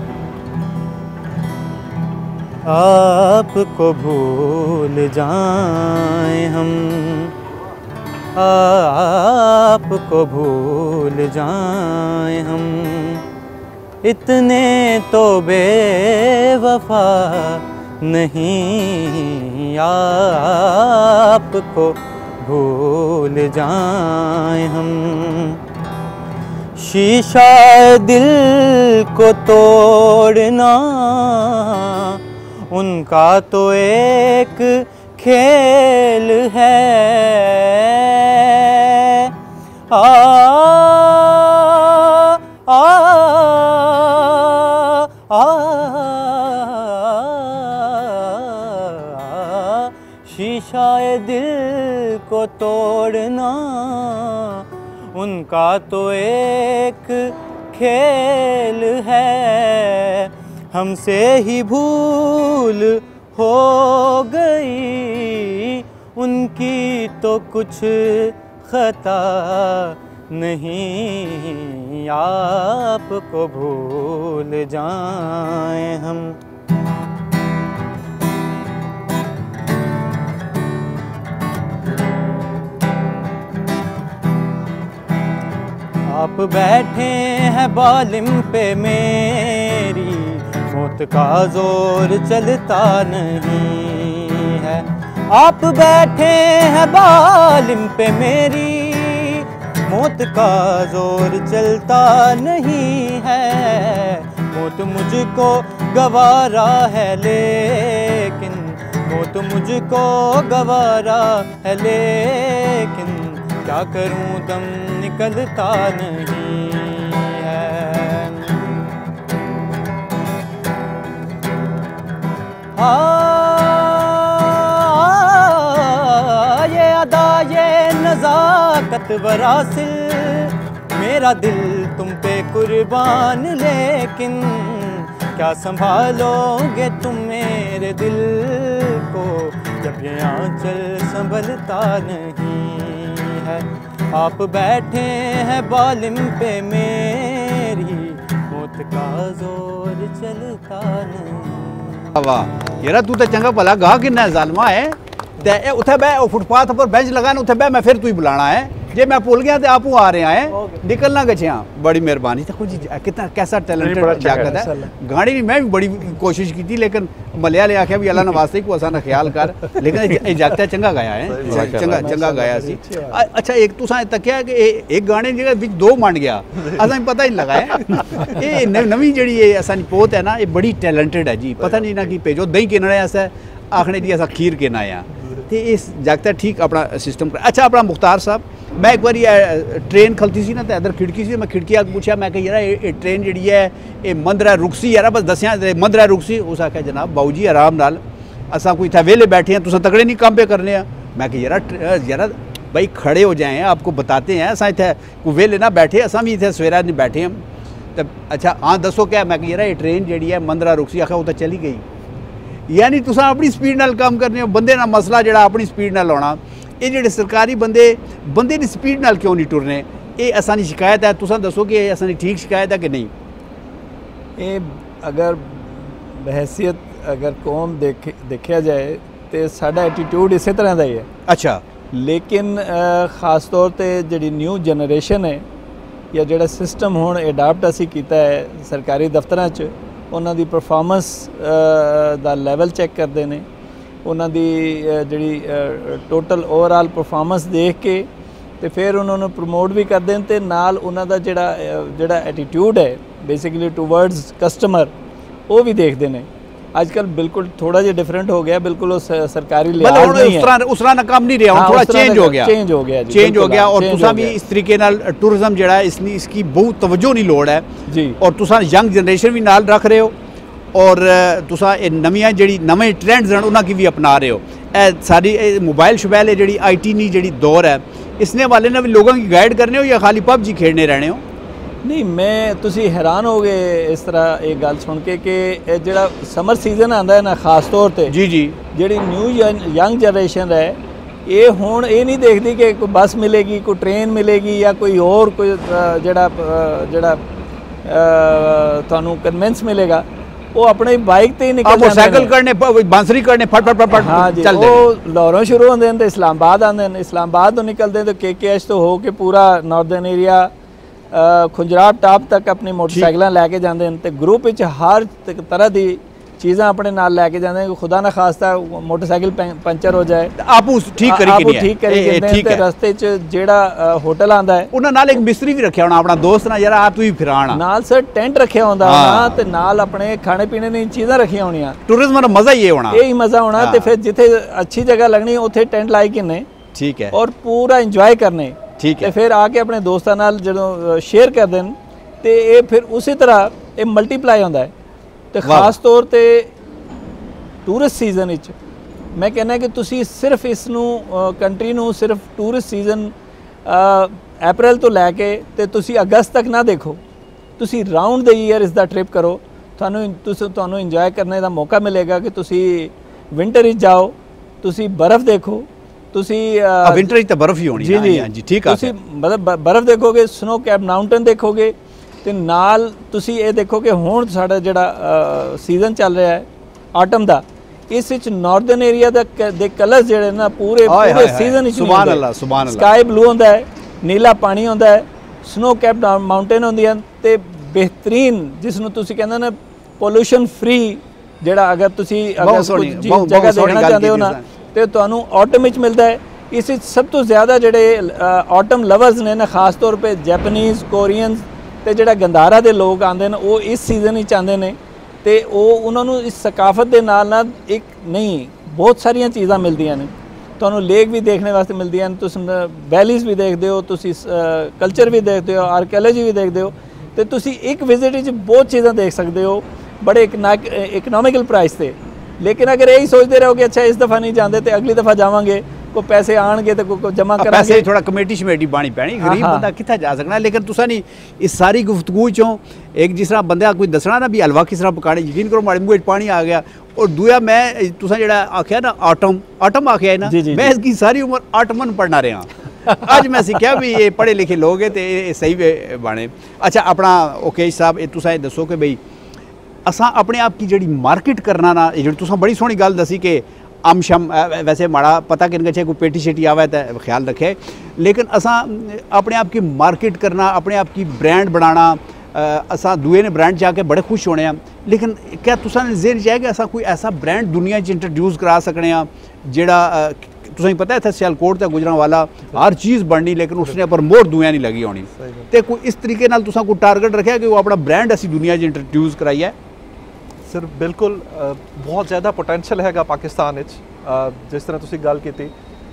आपको भूल जाएं हम, आपको भूल जाएं हम, इतने तो बेवफा नहीं, आपको भूल जाएं हम। शीशा दिल को तोड़ना उनका तो एक खेल है। आ आ आ शीशा दिल को तोड़ना उनका तो एक खेल है। हमसे ही भूल हो गई उनकी तो कुछ खता नहीं, आपको भूल जाएं हम। आप बैठे हैं बालिम पे मेरी, मौत का जोर चलता नहीं है। आप बैठे हैं बालिम पे मेरी, मौत का जोर चलता नहीं है। मौत मुझको गवारा है लेकिन, मौत मुझको गवारा है लेकिन, क्या करूं दम निकलता नहीं है। ये अदा ये नज़ाकत बरासिल, मेरा दिल तुम पे कुर्बान, लेकिन क्या संभालोगे तुम मेरे दिल को जब ये आंचल संभलता नहीं है। आप बैठे हैं बालिम पे मेरी, मौत का जोर चलता नहीं। वाह यार तू तो चंगा भला गा किन्ना जालमा है ते उत्थे बह फुटपाथ पर बेंच लगाना उत्थे बह मैं फिर तू ही बुलाना है जे मैं भूल गया तो आपू आ रहे हैं निकलना गछिया। बड़ी मेहरबानी तो कुछ कितना कैसा टैलेंटेड जागत है। गाड़ी नहीं मैं भी बड़ी कोशिश की थी लेकिन मलिया ले आख्या भी अल्लाह ने वास्ते को असा ख्याल कर, लेकिन जागता चंगा गाया है, चंगा चंगा गाया सी। अच्छा एक तुसा तकिया कि एक गाने जगह विच दो मंड गया असा पता ही लगा है। ये नवी जी असानी पोत है ना ये बड़ी टैलेंटेड है जी, पता नहीं ना कि भेजो दही किनना ऐसा आखने जी असा खीर के ना आया तो इस जागता ठीक अपना सिस्टम। अच्छा अपना मुख्तार साहब मैं एक बार ट्रेन खलती सी ना तो इधर खिड़की सी, मैं खिड़की पूछा मैं कि यार ये ट्रेन जी है ये मंदरा रुकसी यार बस दसिया मंदरा रुकसी। उस आख्या जनाब बाऊ जी आराम नाल असा कोई इतना वेले बैठे हैं तुम तगड़े नहीं काम पे करने हैं। मैं कि यार भाई खड़े हो जाए आपको बताते हैं असा इतने कोई वेले ना बैठे असा भी इतने सवेरा नहीं बैठे हम तो। अच्छा हाँ दसो क्या मैं कि यार ये ट्रेन जी है मंदरा रुकसी आखा वो तो चली गई, यानी तुसा अपनी स्पीड नाल काम करने हो बंदे ना मसला जड़ा अपनी स्पीड नाल होना। ये जेडे सरकारी बंदे दी स्पीड नाल क्यों नहीं टुरने, ये असानी शिकायत है तुसा दसो कि ये असानी ठीक शिकायत है कि नहीं। ये अगर बहसीत अगर कौम देखा जाए तो साडा एटीट्यूड इस तरह का ही है। अच्छा लेकिन खास तौर पर जी न्यू जनरेशन है या जोड़ा सिस्टम हुण अडाप्ट असी कीता है सरकारी दफ्तरां च, उन्हां दी परफॉर्मेंस दा लैवल चैक करते हैं, उन्हां दी जिहड़ी टोटल ओवरऑल परफॉर्मेंस देख के तो फिर उन्होंने प्रमोट भी करते हैं तो नाल उन्हां दा जिहड़ा एटीट्यूड है बेसिकली टूवर्ड्स कस्टमर वो भी देखते हैं। आजकल बिल्कुल थोड़ा जिहा डिफरेंट हो गया, बिल्कुल वो सरकारी मतलब उस तरह ना काम नहीं रहा, थोड़ा चेंज हो गया जी, चेंज हो गया। और तुसा भी इस तरीके नाल टूरिज्म जेड़ा है इसकी बहुत तवज्जो नहीं लोड़ है जी, और तुसा यंग जनरेशन भी नाल रख रहे हो और तुसा नवियां जेड़ी नवे ट्रेंड्स हैं उन्हां की भी अपना रहे हो। सारी मोबाइल शोबाइल जेड़ी IT नी जेड़ी दौर है इसने वाले ने भी लोगों की गाइड करने हो या खाली PUBG खेलने रहने हो? नहीं, मैं तुसी हैरान हो गए इस तरह एक गल सुन के कि जेड़ा समर सीजन आंदा है ना, खास तौर पे जी जी जेड़ी न्यू यंग जनरेशन है ये हुण ये नहीं देखती कि कोई बस मिलेगी, कोई ट्रेन मिलेगी या कोई और कोई जेड़ा तुहानू कन्वेंस मिलेगा, वो अपने बाइक ते ही निकल जाते हैं, साइकिल करने बांसुरी करने फट फट फट हाँ जी, वो लाहौरों शुरू होंदे हैं तो इस्लामाबाद आंदे हैं, इस्लामाबाद तो निकलते हैं तो KKH तो हो के पूरा नॉर्दर्न एरिया खुंजराब टाप तक अपनी मोटरसाइकिल लैके जाते हैं तो ग्रुप विच हर तरह की चीज़ां अपने नाल लैके जाते हैं। खुदा ना खास्ता मोटरसाइकिल पंचर हो जाए आप ठीक करी रस्ते च जेड़ा होटल आंदा है उन्हां नाल एक मिस्त्री भी रखिया होना अपना दोस्त ना यार आप तू ही फिराना नाल सर टेंट रखिया होंदा ना ते नाल अपने खाने पीने दी चीज़ां रखिया होनियां। टूरिज्म दा मजा ही होना, यही मजा होना ते फिर जिथे अच्छी जगह लगनी उत्थे टेंट लाई किन्ने ठीक है और पूरा इंजॉय करने ठीक है, फिर आके अपने दोस्तों नाल जो शेयर कर देन ते ये फिर उसी तरह ये मल्टीप्लाई होंदा है। तो खास तौर पे टूरिस्ट सीजन विच मैं कहना कि तुसी सिर्फ इसनू कंट्री नू सिर्फ टूरिस्ट सीजन अप्रैल तो लैके ते तुसी अगस्त तक ना देखो, तुसी राउंड द ईयर इसका ट्रिप करो, तुहानू इंजॉय करने का मौका मिलेगा कि तुसी विंटर विच जाओ, तुसी बर्फ़ देखो, तुसी विंटर तो बर्फ ही होनी जी जी ठीक है, तुसी मतलब बर्फ देखोगे, स्नो कैप माउंटेन देखोगे ते नाल तुसी ये देखो कि हुण साडा जिहड़ा सीजन चल रहा है ऑटम दा, इस विच नॉर्दर्न एरिया दे कलर्स जिहड़े ना पूरे सीजन विच सुभान अल्लाह सुभान अल्लाह, स्काई ब्लू होंदा है, नीला पानी होंदा है, स्नो कैप माउंटेन होंदियां ते बेहतरीन जिसनूं तुसी कहंदे ना पोल्यूशन फ्री जिहड़ा अगर तुसी जगह देखना चाहते हो ना तो तुहानू ऑटम विच मिलता है। इस सब तो ज़्यादा जेडे ऑटम लवर्स ने ना खास तौर पे जैपनीज़ कोरियंस ते जेड़ा गंधारा दे लोग आंदे ने वो इस सीजन ही चाहते हैं तो वो उन्होंने इस सकाफत के नाल एक नहीं बहुत सारिया चीज़ां मिलदियां ने, तुहानू लेक भी देखने वास्ते मिलदियां, तुसीं वैलीज़ भी देखते हो, तुसीं कल्चर भी देखते हो, आर्कियोलॉजी भी देखते हो, तो तुसीं एक विजिट विच बहुत चीज़ां देख सकते हो बड़े इकनॉमिकल प्राइस से। लेकिन अगर यही सोचते रहो कि अच्छा इस दफ़ा नहीं जाते तो अगली दफ़ा जावांगे, को पैसे आएंगे तो को जमा करांगे, पैसे थोड़ा कमेटी शमेटी बानी पैनी, गरीब बंदा कितना जा सकना। लेकिन तुसा नहीं इस सारी गुफ्तगू चों एक जिस तरह बंदा कोई दसना ना भी हलवा किस तरह पकाने, यकीन करो माड़े मुँह पानी आ गया। और दूया मैं तुसा जेड़ा आख्या ना ऑटम आख्या है ना, मैं इसकी सारी उम्र ऑटमन पढ़ना रहा अज मैं सीखा भी ये पढ़े लिखे लोग है तो सही बने। अच्छा अपना ओके साहब तुसा ये दसो कि भाई असा अपने आप की जी मार्केट करना ना, जी तुसा बड़ी सोहनी गल दसी कि अम शम वैसे माड़ा पता कि कोई पेटी शेटी आवे तो ख्याल रखे, लेकिन असा अपने आप की मार्केट करना, अपने आप की ब्रांड बनाना, असा दूए ने ब्रांड जाके बड़े खुश होने हैं, लेकिन क्या तुसा ने ज़हन च है कि असा कोई ऐसा ब्रांड दुनिया च इंट्रोड्यूस करा सकने जेड़ा तुसें पता है इत्थे सियालकोट ते गुजरांवाला हर चीज़ बननी लेकिन उसने पर मोहर दुनिया नहीं लगी होनी, तो कोई इस तरीके नाल तुसा कोई टारगेट रखा कि वो अपना ब्रांड असी दुनिया च इंट्रोड्यूस कराई है? सर बिल्कुल बहुत ज़्यादा पोटेंशियल हैगा पाकिस्तान विच, जिस तरह तुसी गल कीती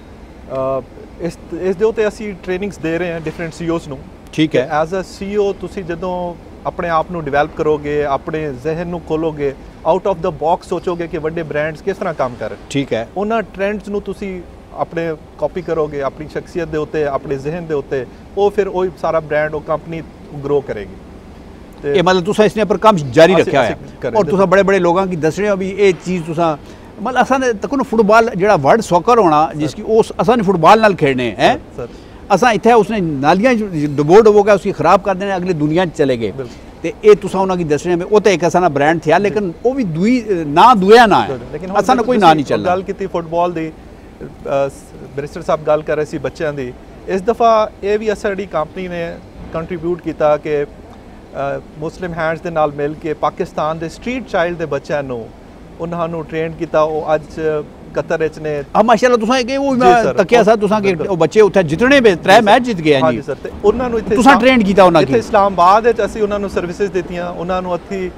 इस दे उत्ते असी ट्रेनिंग्स दे रहे हैं डिफरेंट CEOs नूं, ठीक है। एज अ CEO तुसी जदों अपने आप नूं डिवेलप करोगे, अपने जहन नूं खोलोगे, आउट ऑफ द बॉक्स सोचोगे कि वड्डे ब्रांड्स किस तरह काम करन, ठीक है, उन्हां ट्रेंड्स नूं तुसी अपने कॉपी करोगे अपनी शख्सियत दे उत्ते, अपने जहन दे उत्ते, वो फिर वही सारा ब्रांड वो कंपनी ग्रो करेगी। ये मतलब तुसा इसने पर काम जारी रखा है और तुसा बड़े बड़े लोगों की दस रहे हो भी ये चीज़ तुसा मतलब असा ने तक फुटबॉल जेड़ा वर्ल्ड सॉकर होना जिसकी उस असा ने फुटबॉल नाल खेलने हैं, असा इत्थे उसने नालियां डबो डबो के उसकी खराब कर देने अगली दुनिया चले गए, तो ये तुसा उन्होंने दसने में वो तो एक ऐसा ना ब्रांड था लेकिन वो भी दुई ना दुया ना है, असा ना कोई ना नहीं चल गल की फुटबॉल की बैरिस्टर साहब गल कर रहे सी बच्चों की, इस दफ़ा ये भी साड़ी कंपनी ने कंट्रीब्यूट किया कि मुस्लिम हैंड्स दे नाल मिल के पाकिस्तान दे स्ट्रीट चाइल्ड दे बच्चों नूं उन्होंने ट्रेन किया, वो अज कतर विच ने माशाअल्लाह तुसा कि वो तकिया सा तुसा कि बच्चे उत्थे जितने भी 3 मैच जित गए हां जी सर, ते उन्होंने इत्थे तुसा ट्रेन किया उन्होंने इत्थे इस्लामाबाद विच असीं उन्होंने सर्विसेज दित्तियां, उन्होंने अथी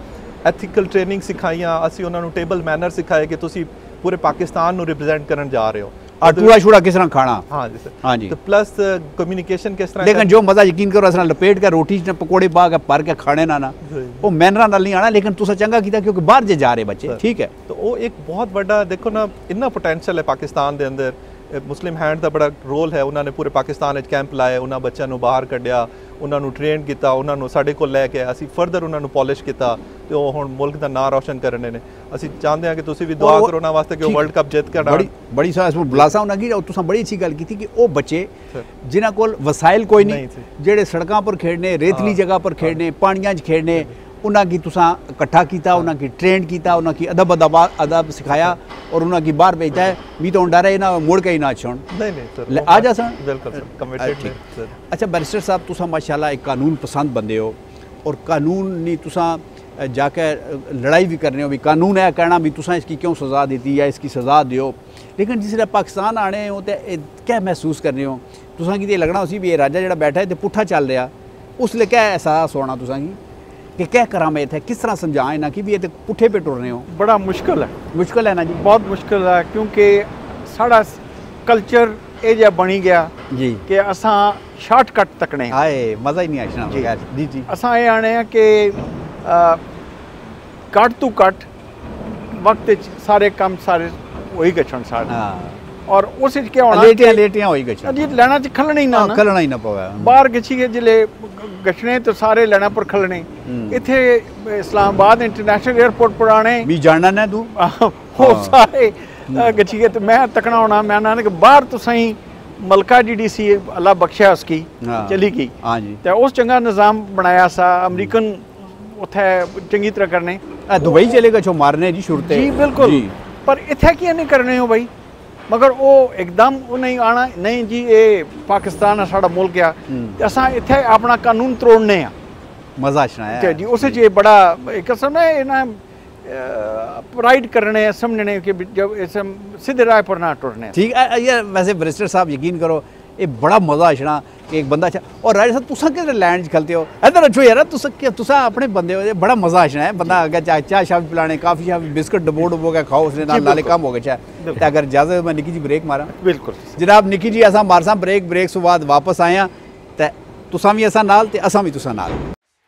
ਐਥੀਕਲ ਟ੍ਰੇਨਿੰਗ ਸਿਖਾਈਆਂ, ਅਸੀਂ ਉਹਨਾਂ ਨੂੰ ਟੇਬਲ ਮੈਨਰ ਸਿਖਾਏ ਕਿ ਤੁਸੀਂ ਪੂਰੇ ਪਾਕਿਸਤਾਨ ਨੂੰ ਰਿਪਰੈਜ਼ੈਂਟ ਕਰਨ ਜਾ ਰਹੇ ਹੋ। और टूड़ा छूड़ा किस तरह खाना। हाँ जी सर। हाँ जी। तो प्लस कम्युनिकेशन किस तरह, लेकिन जो मज़ा यकीन करो इस तरह लपेट के रोटी च पकौड़े पा के भर के खाने ना वो मैनर नाल नहीं आना, लेकिन तुसा चंगा कीता क्योंकि बाहर जे जा रहे बच्चे, ठीक है। तो वो एक बहुत बड़ा देखो ना इन्ना पोटेंशियल है पाकिस्तान के अंदर। मुस्लिम हैंड का बड़ा रोल है, उन्होंने पूरे पाकिस्तान कैंप लाए, उन्होंने बच्चों को बाहर कढ़िया, उन्होंने ट्रेन किया, उन्होंने साढ़े को लैके असी फर्दर उन्होंने पॉलिश किया, तो वो हुण मुल्क का नाम रोशन करने ने। असी चाहते हैं कि तुसी भी दुआ करो उन्होंने वास्ते कि वो वर्ल्ड कप जीत कर बड़ी सारा इसमें बुलासा होना कि तुसा बड़ी अच्छी गल की थी कि वो बच्चे जिन्हां कोल वसाइल कोई नहीं, जेड़े सड़कों पर खेडने, रेतली जगह पर खेडने, पानियां च खेडने, उन्होंने तुसा इकट्ठा किया, उन्होंने ट्रेन किया, उन्होंने अदब सिखाया और उन्होंने बाहर भेजता है। मी तो डर है ना मुड़ के ही ना छोड़ नहीं आ जा सन। बिल्कुल सर, कमिटेड सर। अच्छा बैरिस्टर साहब, तुसा माशाल्लाह एक कानून पसंद बंदे हो और कानून नहीं तुसा जाके लड़ाई भी करने हो भी कानून है कहना भी तुसा इसकी क्यों सज़ा देती या इसकी सज़ा दियो, लेकिन जिसले पाकिस्तान आने हो तो क्या महसूस करने हो तुसा की लगना उसी भी ये राजा जो बैठा है तो पुट्ठा चल रहा, उसले क्या एहसास होना तुसा की कि क्या करामेत है, किस तरह समझाएं ना कि भी ये तो पुट्ठे पे टुर रहे हो। बड़ा मुश्किल है, मुश्किल है ना जी, बहुत मुश्किल है, क्योंकि साड़ा कल्चर ये जो बनी गया जी कि असा शॉर्टकट तकने आए मज़ा ही नहीं आना जी जी असा ये आने कि कट तू कट वक्त सारे काम सारे वही गछन सारे और उस क्या होना लेटियां होई गछन जी लेना च खलना ही ना खलना ही ना पवे बाहर गछी के जिले गछने तो सारे लेना पर खलने इथे इस्लामाबाद इंटरनेशनल एयरपोर्ट पर आने भी जानना ना तू हो सारे गछी के तो मैं तकना होना मैं ना कि बाहर तो सही मलका जीडीसी अल्लाह बख्शा उसकी चली गई। हाँ जी, तो उस चंगा निज़ाम बनाया सा अमरीकन उथे चंगी तरह करने दुबई चले गए छो मारने जी शुरू जी बिल्कुल जी। पर इथे क्या नहीं करने हो भाई, मगर वो एकदम वो नहीं आना नहीं जी ये पाकिस्तान है साड़ा मुल्क आ असा इथे अपना कानून तोड़ने आ मजा आना जी उस बड़ा एक समय ना प्राइड करने समझने कि जब सीधे राह पर ना टुरने ठीक है। ये वैसे बैरिस्टर साहब यकीन करो ये बड़ा मजा आना कि एक बंदा अच्छा और राजा साहब तुसा किधर लैंड खलते हो इधर अच्छो यार तुसा अपने बंदे हो बड़ा मजा आना है बंदा अगर चाय शाह भी पिलाने काफ़ी शाह बिस्कुट डबो डबो के खाओ उसने नाले कम हो गए चाहे अगर इजाजत मैं निकी जी ब्रेक मारा बिल्कुल जनाब निकी जी असा मारसा ब्रेक से बाद वापस आया तो तुसा भी असा नाल ते असा भी तुसा नाल।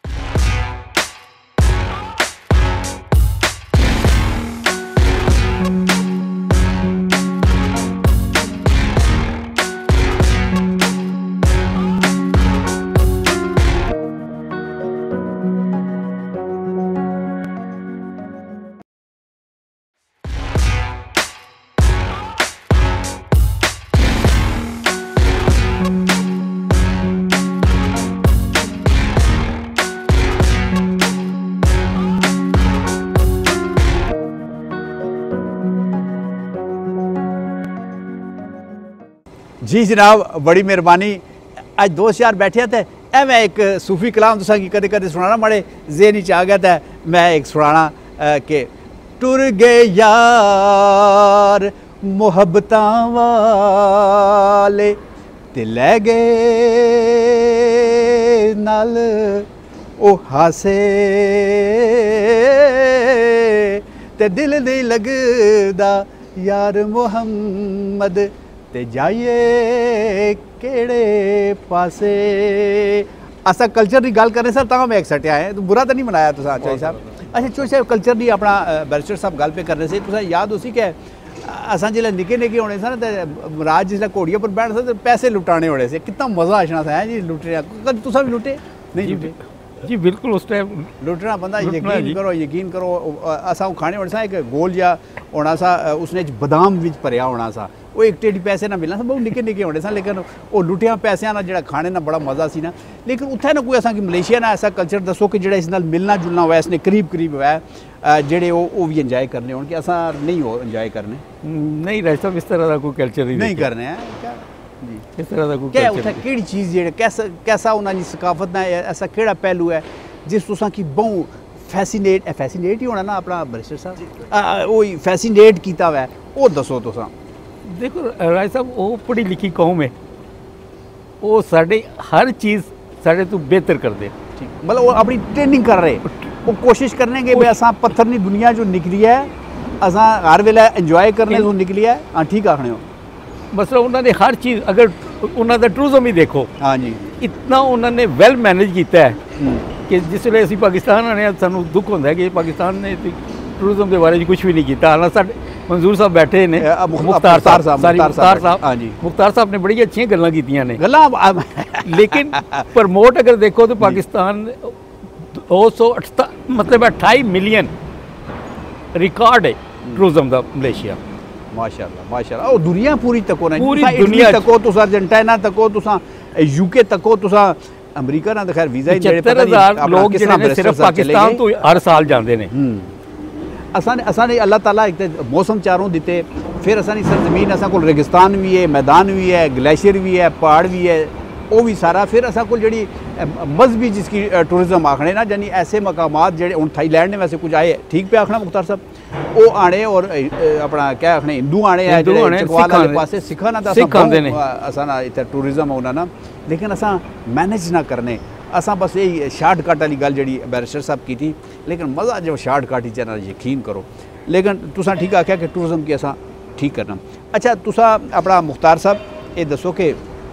जी जनाब बड़ी मेहरबानी अज दोस्त यार बैठे थे ए मैं एक सूफी कलाम तुसा की कदे कदे सुनाना बड़े ज़हन च आ गया था मैं एक सुनाना कि टुर गए यार मुहब्बतां वाले ते लै गए नाल ओ हासे ते दिल नहीं लगदा यार मुहम्मद ते जाइए केड़े पासे असा कल्चर की गल करें सर तां मैं एक सटिया है तो बुरा तो नहीं मनाया तुसा चौधरी साहब। अच्छा चौधरी साहब कल्चर की अपना बैरिस्टर साहब गल पे करने से तुसा याद उसी के असा जिसले निके निके होने सन तो राज जिसले घोड़ियों पर बैठ सकते पैसे लुटाने होने से कितना मजा आना था जी लुटने कभी तुसा भी लुटे नहीं लुटे जी बिल्कुल उस टाइम लुटना बंदा यकीन करो असा खाने होने सा एक गोल जा होना सा उसने बदाम विच भरिया होना सा वो एक टेढ़ी पैसे ना मिलना बहुत निके निके होने सन लेकिन वो लुटिया पैसों ना जो खाने ना बड़ा मज़ा सी ना लेकिन उत्थे ना कोई असा कि मलेशिया ना ऐसा कल्चर दसो कि जो इस नाल मिलना जुलना हुआ इसने करीब करीब हुआ जेडे वो भी इंजॉय करने हो कि असा नहीं हो इंजॉय करने नहीं राज साहब इस तरह का कोई कल्चर नहीं करने हैं क्या जी इस तरह का कोई क्या उत्थे केड़ी चीज़ जेड़े कैसा उन्होंने सकाफत ना ऐसा केड़ा पहलू है जिस तुसा की बहु फैसीनेट ही होना ना अपना बैरिस्टर साहब वो फैसीनेट किया हुआ है वो दसो तुसा। देखो राय साहब वो पढ़ी लिखी कौम है वो साढ़े हर चीज़ साढ़े तो बेहतर कर दे मतलब वो अपनी ट्रेनिंग कर रहे वो कोशिश करने के भाई असां पत्थर दी दुनिया जो निकली है असां हर वेले इंजॉय करने तो निकली है। हाँ ठीक आखने हो मसला उन्होंने हर चीज़ अगर उन्होंने टूरिज्म ही देखो हाँ जी इतना उन्होंने वेल मैनेज किया है कि जिस वे असी पाकिस्तान आने सानू दुख होता है कि पाकिस्तान ने टूरिज्म के बारे में कुछ भी नहीं किया। हालांकि मंजूर साहब बैठे ने मुख्तार साहब ने बड़ी अच्छी गल्लां कीतियां ने लेकिन प्रमोट अगर देखो तो पाकिस्तान 268 मतलब 28 मिलियन रिकॉर्ड है टूरिज्म का मलेशिया। माशाअल्लाह माशाअल्लाह। और दुनिया पूरी तको ना पूरी दुनिया तको तुसा अर्जेंटीना तको तुसा यूके तको तुसा अमेरिका ना तो खैर वीज़ा ही 75,000 लोग जिन्हें सिर्फ पाकिस्तान तो हर साल जाते हैं। असाने अल्लाह ताला एक मौसम चारों दिते फिर असानी सरजमीन असा को रेगिस्तान भी है मैदान भी है ग्लेशियर भी है पहाड़ भी है वो भी सारा फिर असा को जी मजहबी जिसकी टूरिज्म आखने ना यानी ऐसे मकामात जेडे हूँ थाईलैंड ने वैसे कुछ आए ठीक पे आखना मुख्तार साहब वो आने और अपना क्या आखने हिंदू आने चकवाल वाले पासे सिखा ना असा ना इतना टूरिज्म होना ना लेकिन असा मैनेज ना करने असा बस यही शार्टकट वाली गल जी बैरिस्टर साहब की थी लेकिन मज़ा जो शार्टकट ही चना यकीन करो लेकिन तुसा ठीक आख्या कि टूरिज्म की असा ठीक करना। अच्छा तुसा अपना मुख्तार साहब ये दसो कि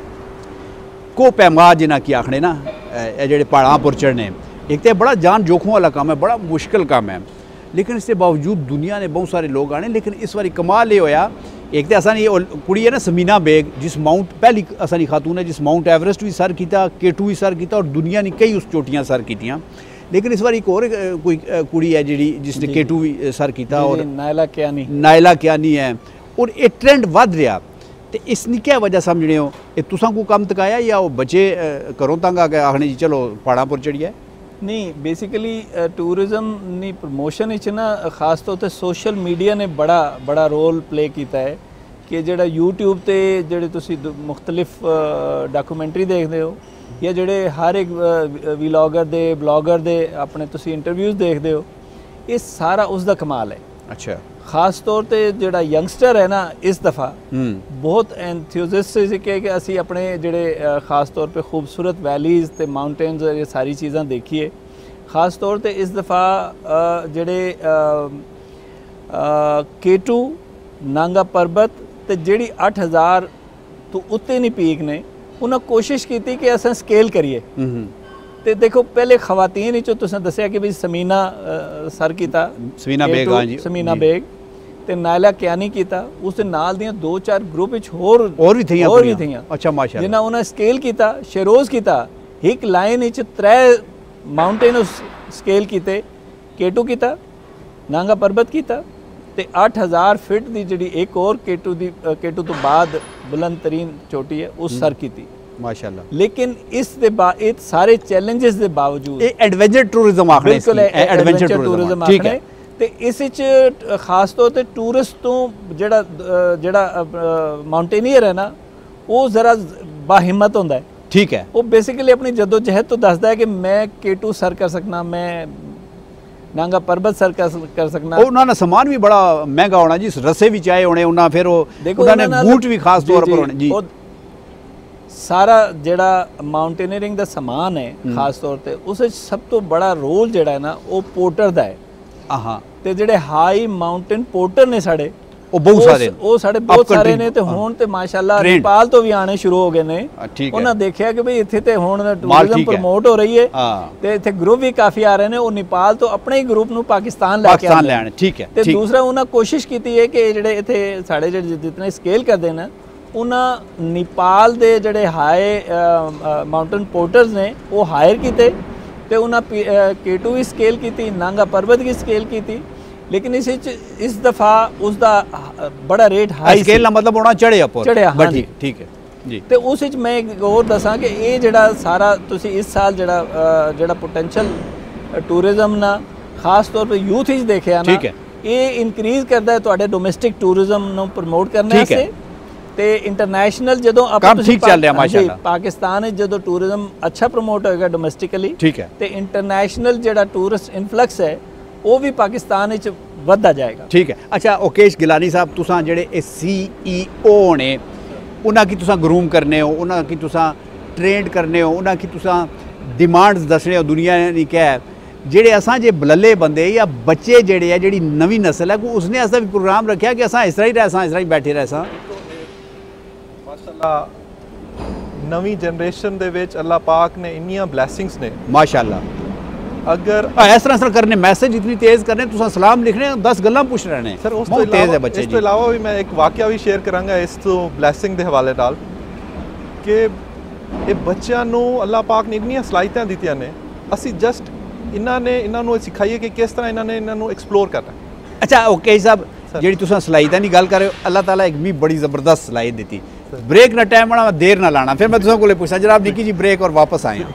को पैमा जिन्हें की आखने ना जेडे पहाड़ां पर चढ़ने एक तो बड़ा जान जोखों वाला काम है बड़ा मुश्किल काम है लेकिन इसके बावजूद दुनिया ने बहुत सारे लोग आने लेकिन इस बारी कमाल ये होया एक तो असानी ये कुड़ी है ना समीना बेग जिस माउंट पहली असानी खातून है जिस माउंट एवरेस्ट भी सर किया K2 भी सर किया और दुनिया ने कई उस चोटियाँ सर कीतियाँ लेकिन इस बार एक और कोई कुड़ी है जी जिसने K2 भी सर किया और नायला कियानी है और ये ट्रेंड वध रहा तो इसकी क्या वजह समझने हो ये तुसा को कम तकाया या वो बच्चे घरों तंग आ गए आखने जी चलो पहाड़ां पर चढ़िया नहीं बेसिकली टूरिज्म नी प्रमोशन ना खास तौर पर सोशल मीडिया ने बड़ा रोल प्ले किया है कि जेड़ा यूट्यूब ते जेड़े तुसी मुख्तलिफ डॉक्यूमेंट्री देखते हो या जेड़े हर एक व्लॉगर दे ब्लॉगर दे अपने तुसी इंटरव्यूज़ देखते हो ये सारा उसका कमाल है। अच्छा खास तौर पे जेड़ा यंगस्टर है ना इस दफ़ा बहुत एंथुसियास्टिक है कि असी अपने जेड़े खास तौर पे खूबसूरत वैलीज़ ते माउंटेन्स और ये सारी चीज़ां देखिए। खास तौर पे इस दफ़ा जेड़े K2 नांगा पर्बत ते जेड़ी 8000 तो उत्ते नहीं पीक ने उन्हें कोशिश की थी कि अस स्केल करिए तो देखो पहले खवातीन चो तुसें दसिया कि भाई समीना सर किया समीना बेग ते नायला कियानी किया उस नाल दियां 2-4 ग्रुप होर भी थी अच्छा माशाअल्लाह जिन्हें उन्हें स्केल किया शेरोज़ किया एक लाइन 3 माउंटेन स्केल किए K2 किया नांगा पर्बत किया ते 8000 फिट की जी एक और K2 तो बाद बुलंद तरीन चोटी है उस सर की माशाअल्लाह लेकिन इस सारे चैलेंजेस के बावजूद एडवेंचर टूरिज्म आखने बिल्कुल एडवेंचर टूरिज्म आखने ते इस खास तौर पर टूरिस्ट तो जेड़ा माउंटेनियर है ना वो जरा बाहिम्मत होता है ठीक है वो बेसिकली अपनी जदोजहद तो दसदा है कि मैं K2 सर कर सकना मैं नांगा पर्बत सर कर सकना उन्होंने सामान भी बड़ा महंगा होना जी रस्से भी चाहे होने उन्हें फिर उन्होंने बूट भी खास तौर पर होने जी सारा जेड़ा माउंटेनियरिंग का समान है खास तौर पे उस सब तो बड़ा रोल जेड़ा है ना वो पोर्टर का है। हाँ ते जेड़े हाई माउंटेन पोर्टर ने साढ़े वो बहुत सारे ने ते हुण ते माशाअल्लाह नेपाल तो भी आने शुरू हो गए ने उन्हें देखा कि भाई इत्थे ते हुण टूरिज्म प्रमोट हो रही है ते इत्थे ग्रुप भी काफ़ी आ रहे हैं वो नेपाल तो अपने ही ग्रुप नूं पाकिस्तान लैके आने ठीक है ते दूसरा उन्हें कोशिश की है कि जेड़े इत्थे साढ़े जितने स्केल करते हैं उन्हें नेपाल दे जेड़े हाई माउंटेन पोर्टर्स ने वो हायर किए तो उन्हें K2 की स्केल की नांगा पर्बत की स्केल की लेकिन इस दफ़ा उसका बड़ा रेट हाई स्केल मतलब होना चढ़िया हाँ ठीक है जी तो उस मैं एक और दसा कि ये जेड़ा सारा तुसी इस साल जेड़ा पोटेंशियल टूरिज्म ना खास तौर पर यूथ ही देखा ना ये इनक्रीज करता है तो डोमेस्टिक टूरिज्म प्रमोट करने से ते इंटरनेशनल जो ठीक चल रहा माशाअल्लाह पाकिस्तान जो टूरिज्म अच्छा प्रमोट होएगा डोमेस्टिकली ठीक है ते इंटरनेशनल जेड़ा टूरिस्ट इनफ्लक्स है वो भी पाकिस्तान वधदा जाएगा ठीक है। अच्छा ओकेश गिलानी साहब तुसा जेड़े CEO ने उन्हां की तुसा ग्रूम करने हो उन्हां की तुसा ट्रेंड करने हो उन्हां की तुसा डिमांड्स दसने हो दुनिया ने क्या है जेड़े असां जे बलले बंदे या बच्चे जेड़े है जेड़ी नवी नस्ल है उसने ऐसा भी प्रोग्राम रखा कि असां इस तरह ही रहसां इस तरह ही बैठे रहसां माशाअल्लाह नवी जनरेशन दे विच अल्लाह पाक ने इन्नियां ब्लैसिंग्स ने माशाअल्लाह अगर इस तरह करने मैसेज इतनी तेज़ करने तुसां सलाम लिखने 10 गल्लां पुछ रहे हैं सर उस बहुत तेज़ है बच्चे इस तो इलावा भी मैं एक वाकया भी शेयर करांगा इस तो ब्लैसिंग दे हवाले नाल कि ਇਹ ਬੱਚਿਆਂ ਨੂੰ ਅੱਲਾਹ ਪਾਕ ਨੇ ਇੰਨੀਆਂ ਸਲਾਹੀਤਾਂ ਦਿੱਤੀਆਂ ਨੇ ਅਸੀਂ ਜਸਟ ਇਹਨਾਂ ਨੂੰ ਸਿਖਾਈਏ ਕਿ ਕਿਸ ਤਰ੍ਹਾਂ ਇਹਨਾਂ ਨੂੰ ਐਕਸਪਲੋਰ ਕਰਨਾ अच्छा ओके साहब ਜਿਹੜੀ ਤੁਸੀਂ ਸਲਾਹੀਤਾਂ ਦੀ ਗੱਲ ਕਰ ਰਹੇ ਹੋ ਅੱਲਾਹ ਤਾਲਾ ਇੱਕ ਵੀ ਬੜੀ ਜ਼ਬਰਦस्त ਸਲਾਹੀਤ ਦਿੱਤੀ ब्रेक ना टाइम आना देर ना लाना फिर मैं तुझे को पूछा जरा निकी जी ब्रेक और वापस आए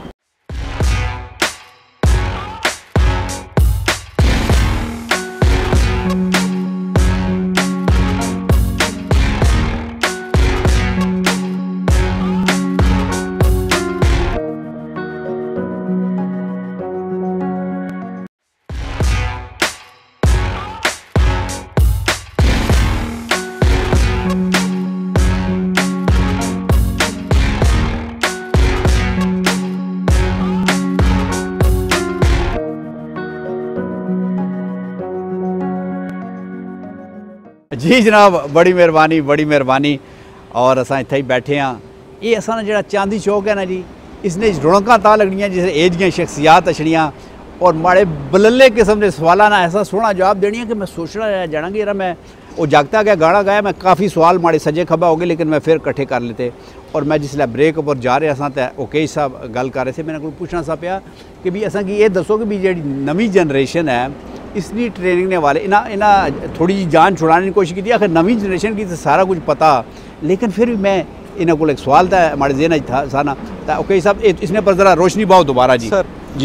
जी जनाब बड़ी मेहरबानी और असा इत्थे ही बैठे हाँ ये असा ना जो चांदी चौक है ना जी इसने रौनक तां लगनियां जिस एज दियां शख्सियात अछड़ियाँ और माड़े बलले किस्म के सवालों ना ऐसा सोहना जवाब देनी कि मैं सोचना रहा जाना कि यार मैं वो जागता गया गाना गाया मैं काफ़ी सवाल माड़े सज्जे खब्बा हो गए लेकिन मैं फिर कट्ठे कर लेते और मैं जिसलै ब्रेक पर जा रहा सा तो ओके साहब गल कर रहे थे मैंने कोई पूछना सा पाया कि भी असा की ये दसो कि भी जी नवी जनरेशन है इसकी ट्रेनिंग ने वाले इन्हें थोड़ी जी जान छुड़ाने की कोशिश की आखिर नवी जनरेशन की तो सारा कुछ पता लेकिन फिर भी मैं इन्होंने को एक सवाल था हमारे जेहन था साना तो ओके साहब इसने पर ज़रा रोशनी पाओ दोबारा जी सर जी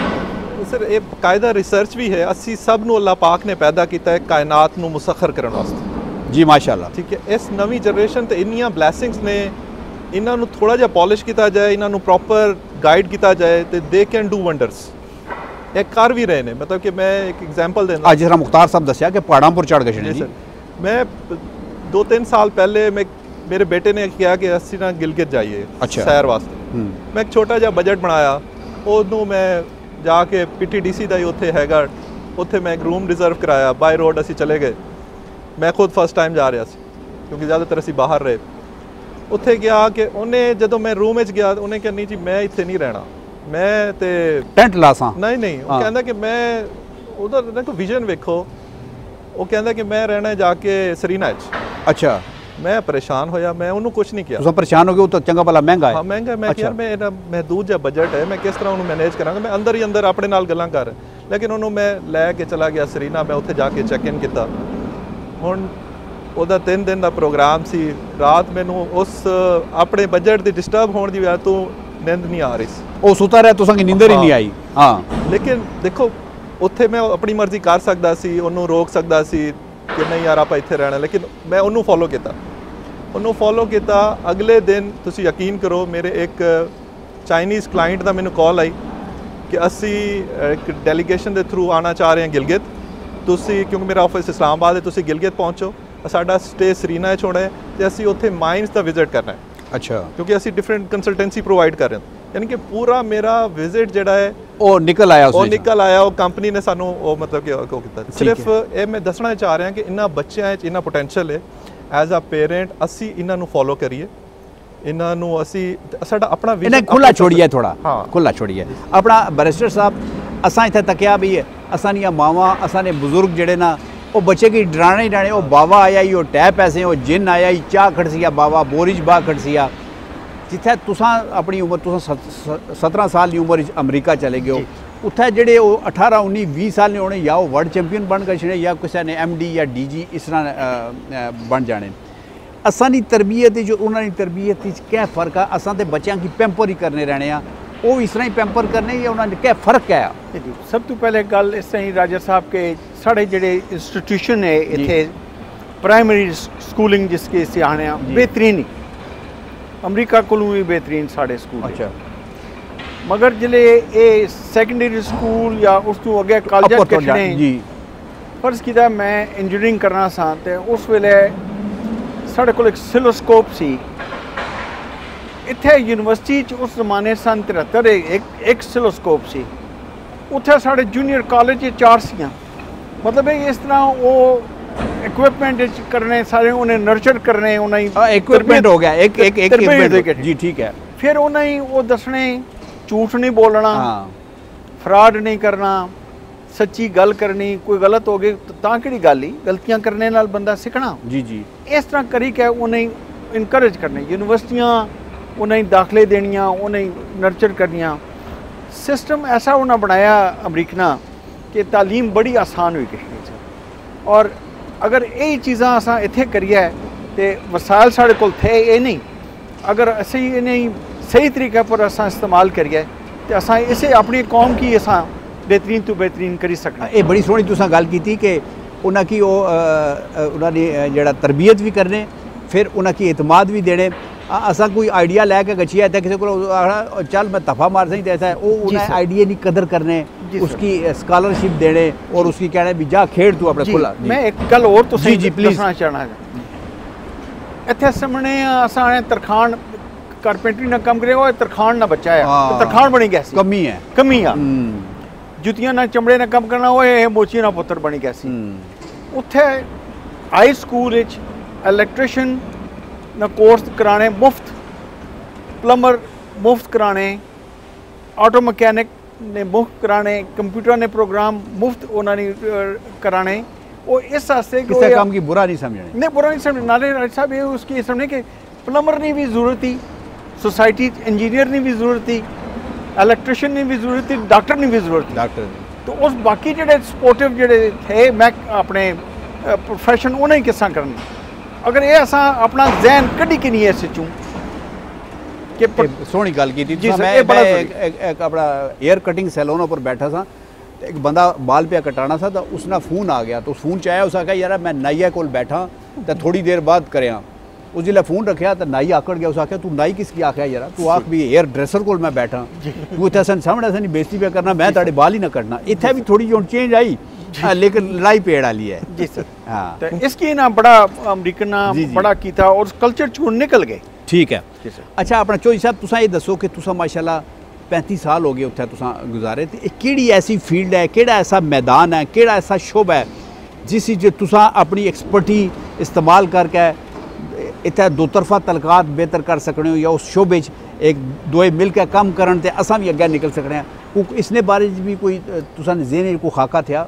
सर ये बाकायदा रिसर्च भी है असी सब नूं अल्लाह पाक ने पैदा किया है कायनात नूं मुसखर करने वास्ते जी माशाअल्लाह ठीक है इस नवी जनरेशन ते इन्नियां ब्लैसिंग्स ने इन्हां नूं थोड़ा जिहा पॉलिश किया जाए इन्हां नूं प्रॉपर गाइड किया जाए तो दे कैन डू वंडर्स एक कर भी रहे हैं मतलब कि मैं एक एग्जांपल देना आज जरा मुख्तार साहब दस्या कि पहाड़ों पर चढ़ गए जी मैं 2-3 साल पहले मैं मेरे बेटे ने किया कि असी ना गिलगित जाइए अच्छा सैर वास्ते मैं एक छोटा जिहा बजट बनाया उदों मैं जाके PTDC का ही उत्थे हैगा उत्थे मैं एक रूम रिजर्व कराया बाय रोड असी चले गए मैं खुद फर्स्ट टाइम जा रहा सी क्योंकि ज़्यादातर असी बाहर रहे उत्थे गया कि उन्हें जदों मैं रूम में गया उन्हें कहा नहीं जी मैं इत्थे नहीं रहना मैं ते टेंट लासा नहीं वो कहता कि मैं उधर ना कोई विजन वेखो वो कहता कि मैं रहना जाके सरीना अच्छा मैं परेशान होया मैं उन्होंने कुछ नहीं किया परेशान हो गए तो चंगा भला महंगा है हाँ महंगा मैं यार मैं महदूद जा बजट है मैं किस तरह उन्होंने मैनेज करांगा मैं अंदर ही अंदर अपने नाल गल्लां कर लेकिन उन्होंने मैं लैके चला गया सरीना मैं उत्थे जाके चैक इन किया हुण ਉਹਦਾ 3 दिन का प्रोग्राम सी रात मैनू उस अपने बजट की डिस्टर्ब होने की वजह तो नींद नहीं आ रही सी ਉਹ ਸੁਤਾ ਰਿਹਾ ਤੁਸਾਂ ਕੀ ਨੀਂਦਰ ਹੀ ਨਹੀਂ ਆਈ ਹਾਂ लेकिन देखो उत्थे मैं अपनी मर्जी कर सकता सी उन्होंने रोक सकता सी कि नहीं यार आप इत्थे रहना लेकिन मैं उन्होंने फॉलो किया अगले दिन तुसी यकीन करो मेरे एक चाइनीज़ क्लाइंट का मैनू कॉल आई कि असी एक डेलीगेशन के थ्रू आना चाह रहे हैं गिलगित तुसी क्योंकि मेरा ऑफिस इस्लामाबाद है तुसी गिलगित पहुँचो साडा स्टे सरीना छोड़ा है तो असी उत्थे माइंस का विजिट करना है अच्छा क्योंकि असी डिफरेंट कंसल्टेंसी प्रोवाइड कर रहे हैं यानी कि पूरा मेरा विजिट जिहड़ा है वो निकल आया वो कंपनी ने सानू मतलब कि वो कीता सिर्फ ये मैं दसना चाह रहा कि इन्हां बच्चों इन्ना पोटेंशियल है एज अ पेरेंट असी इन्हां नू फॉलो करिए इन्हां नू असी साडा अपना विजन खुला छोड़िए थोड़ा हाँ खुला छोड़िए अपना बैरिस्टर साहब असां इत्थे तकिया भी है असां दियां मावां असां दे बुजुर्ग जिहड़े ना वो बच्चे की डराने ही वो बावा आया ही वो टैप ऐसे वो जिन आया ही चाह खड़सिया बावा बोरिज बाग खड़सिया जिथे तुसां अपनी उम्र तुसां 17 साल की उम्र अमरीका चले गए हो उत्थे जेडे 18 19 20 साल ने होने या वो वर्ल्ड चैंपियन बन गए छड़े या किसी ने MD या DG इस तरह बन जाने असां दी तरबियत जो उन्होंने तरबियत क्या फ़र्क है असां ते बच्चों की पैंपर ही करने रहने वो इस तरह ही पैंपर करने या उन्होंने क्या फ़र्क क्या है सब तो पहले गल इस तरह राजा साहब के साढ़े जेडे इंस्टीट्यूशन है इत्थे प्राइमरी स्कूलिंग जिसके इसे आने बेहतरीन ही अमरीका कोलों भी बेहतरीन साढ़े स्कूल अच्छा मगर जिले ये सैकेंडरी स्कूल या उस तो अगे कॉलेज कटने जी फर्ज किया मैं इंजीनियरिंग करना सा तो उस वेले साढ़े को एक सिलोस्कोप सी इत्थे यूनिवर्सिटी उस जमाने सन 73 एक सिलोस्कोप सी उत्थे साढ़े जूनियर कॉलेज 4 सीआं मतलब इस तरह वो इक्विपमेंट करने सारे उन्हें नर्चर करने उन्हें इक्विपमेंट हो गया एक इक्विपमेंट जी ठीक है। फिर उन्हें वो दसने झूठ नहीं बोलना, फ्रॉड नहीं करना, सच्ची गल करनी, कोई गलत हो गई तो तां केड़ी गल ही, गलतियां करने नाल बंदा सीखना जी जी। इस तरह करी के उन्हें इनकरेज करने, यूनिवर्सिटियां उन्हें दाखले देनियां, उन्हें नर्चर करनियां। सिस्टम ऐसा उन्हें बनाया अमरीकना कि तालीम बड़ी आसान हुई कश्मीर और अगर यही चीज़ां असां इत्थे करिए तो वसाइल साढ़े कोल थे ये नहीं, अगर असी इन्हें सही तरीके पर असां इस्तेमाल करिए तो असां इसे अपनी कौम की असां बेहतरीन तो बेहतरीन करी सकना। ये बड़ी सोहनी तुसां गल कीती कि उन्हां की उन्होंने जड़ा तरबियत भी करने, फिर उन्हां की एतमाद भी देने। असा कोई आइडिया लैके गच्छिए तो किसी को आखना चल मैं तफा मार सही ऐसा है, वो उन्हें आइडिया की कदर करने, उसकी स्कॉलरशिप देने और उसकी कहने भी जा खेड तू अपने खुला। मैं एक गल और तो जी प्लीज चाहना है, इतने सामने असा तरखान कारपेंटरी ना कम करे, तरखान ना बच्चा है तो तरखान बनी गया कमी है जुतियां ना चमड़े ना कम करना, वो मोची ना पुत्र बनी गया। उत्थे हाई स्कूल इलैक्ट्रीशियन ना कोर्स कराने मुफ्त, प्लम्बर मुफ्त कराने, ऑटो मकैनिक ने मुफ्त कराने, कंप्यूटर ने प्रोग्राम मुफ्त उन्होंने कराने। वो इस वास्ते किसी काम की बुरा नहीं समझने, नहीं बुरा नहीं समझने। नाले साहब ये उसकी समझने कि प्लम्बर की भी जरूरत थी, सोसाइटी इंजीनियर की भी जरूरत थी, इलैक्ट्रीशियन की भी जरूरत थी, डॉक्टर की भी जरूरत थी। डॉक्टर तो उस बाकी जो सपोर्टिव जोड़े थे मैं अपने प्रोफैशन उन्हें किसा करना। अगर ये असा अपना जहन कभी कि नहीं है सिचू कि सोहनी गल की थी। मैं एक अपना एयर कटिंग सैलून पर बैठा था, एक बंदा बाल पे कटाना था तो उसना फोन आ गया, तो फोन च आया, उस आख्या यार मैं नाइया कोल बैठा तो थोड़ी देर बाद करें। उस जिसले फोन रखा तो नाई आकड़ गया, उस आख्या तू नाई किसकी आख्या यार, तू आख भी एयर ड्रेसर कोल मैं बैठा, तू इतना सन सामने सन बेइज्जती पे करना, मैं तेरे बाल ही ना कटना। इतने भी थोड़ी जो चेंज आई लेकिन लड़ाई पेड़ वाली है जी सर। हाँ तो इसकी ना बड़ा अमरीकन बड़ा किया और कल्चर चूं निकल गए। ठीक है अच्छा अपना चौधरी साहब तुसा ये दसो कि तुसा माशाल्लाह 35 साल हो गए उत्थे तुसा गुजारे, तो केड़ी ऐसी फील्ड है, केड़ा ऐसा मैदान है, केड़ा ऐसा शोबा है जिस तुसा अपनी एक्सपर्टी इस्तेमाल करके इतना दो तरफा तलकात बेहतर कर सकने हो, या उस शोबे एक दोए मिल के कम करन ते असां भी अग्गे निकल सकने हैं। इसने बारे भी कोई तुसा ज़हन को खाका था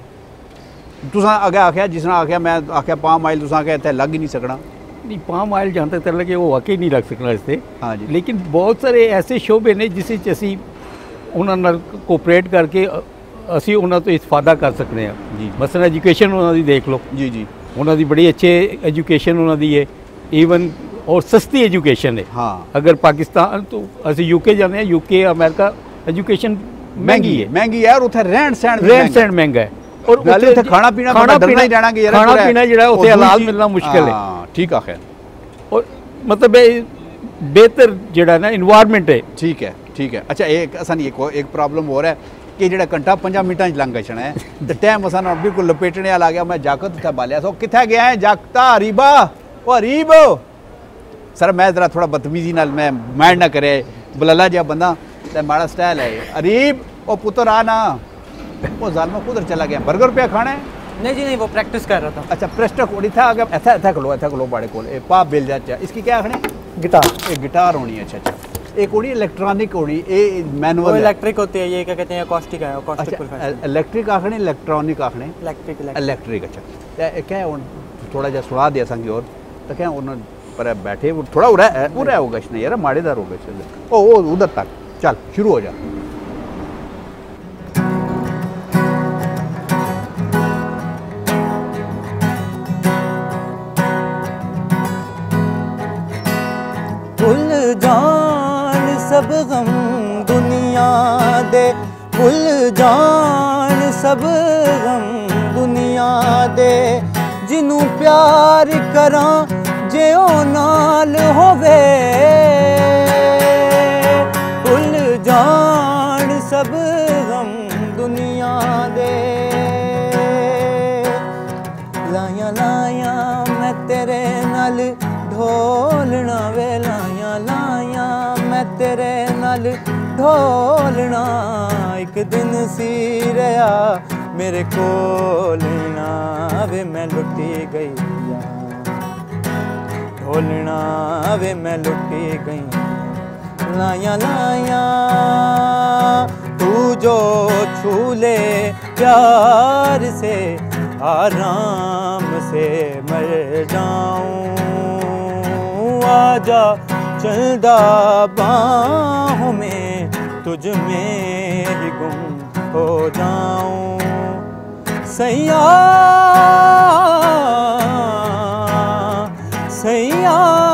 तुसा अगे आख्या, जिसने आख्या मैं आख्या पाम आयल तुसा आख्या इतने लग ही नहीं सकना? नहीं पाम आयल जहाँ तक लगे वो वाकई नहीं लग सकना इससे। हाँ जी। लेकिन बहुत सारे ऐसे शोबे ने जिस असी उन्होंने कोऑपरेट करके असी उन्होंने तो इस्तेफादा कर सकते हैं जी। मसलन एजुकेशन उन्होंने देख लो जी जी, उन्होंने बड़ी अच्छे एजुकेशन उन्होंने है, ईवन और सस्ती एजुकेशन है। हाँ अगर पाकिस्तान तो असी यूके जाने, यूके अमेरिका एजुकेशन महंगी है और उत्थे रहन सहन महंगा है और खाना पीना जो उत्थे हलाल मिलना मुश्किल है। ठीक है खैर, और मतलब बेहतर जड़ा ना इन्वायरमेंट है। ठीक है अच्छा एक असन एक प्रॉब्लम हो रहा है कि जो घंटा 5 मिनटा लंघ गचना है तो टाइम असा बिल्कुल लपेटने वाला आ गया। मैं जाकत उत्थे बालिया सो कित्थे गया है जाकता हरीबा, ओ हरीब सर मैं जरा थोड़ा बदतमीजी नाल मैं माइंड ना करे, बलला जहा बंदा तो माड़ा स्टाइल है। हरीब ओ पुत्र आ ना, वो जालमा कुधर चला गया, बर्गर पे खाना है? नहीं जी नहीं, वो प्रैक्टिस कर रहा था। अच्छा प्रेस्टक उड़ी था आगे ऐसा खलो बाड़े को पाप बेल जाता। इसकी क्या आखने? गिटार। एक गिटार होनी है। अच्छा एक होनी इलेक्ट्रॉनिक होनी, ये मैनुअल इलेक्ट्रिक होती है, ये क्या कहते हैं अकॉस्टिक है। अकॉस्टिक इलेक्ट्रिक आखने इलेक्ट्रॉनिक आखने इलेक्ट्रिक। अच्छा क्या है थोड़ा जहा सुना दिया संगी और तो क्या उन्होंने पर बैठे वो थोड़ा उरा होगा इसने यार माड़ेदार होगा चल ओ उधर तक चल शुरू हो जा। भूल जान सब गम दुनिया दे, भूल जान सब गम दुनिया दे, जिन्हों प्यार करा जे ओ नाल होवे। भूल जान सब गम दुनिया दे, लाया लाया मैं तेरे नाल ढोलना वे, लाया लाया मैं तेरे नाल ढोलना एक दिन सी रहा मेरे कोल ना वे मैं लुटी गई ढोलना वे मैं लुटी गई लाया लाया तू जो छूले प्यार से आराम से मर जाऊं आजा चलदा बाहों में तुझ में ही गुम हो जाऊं सैया सैया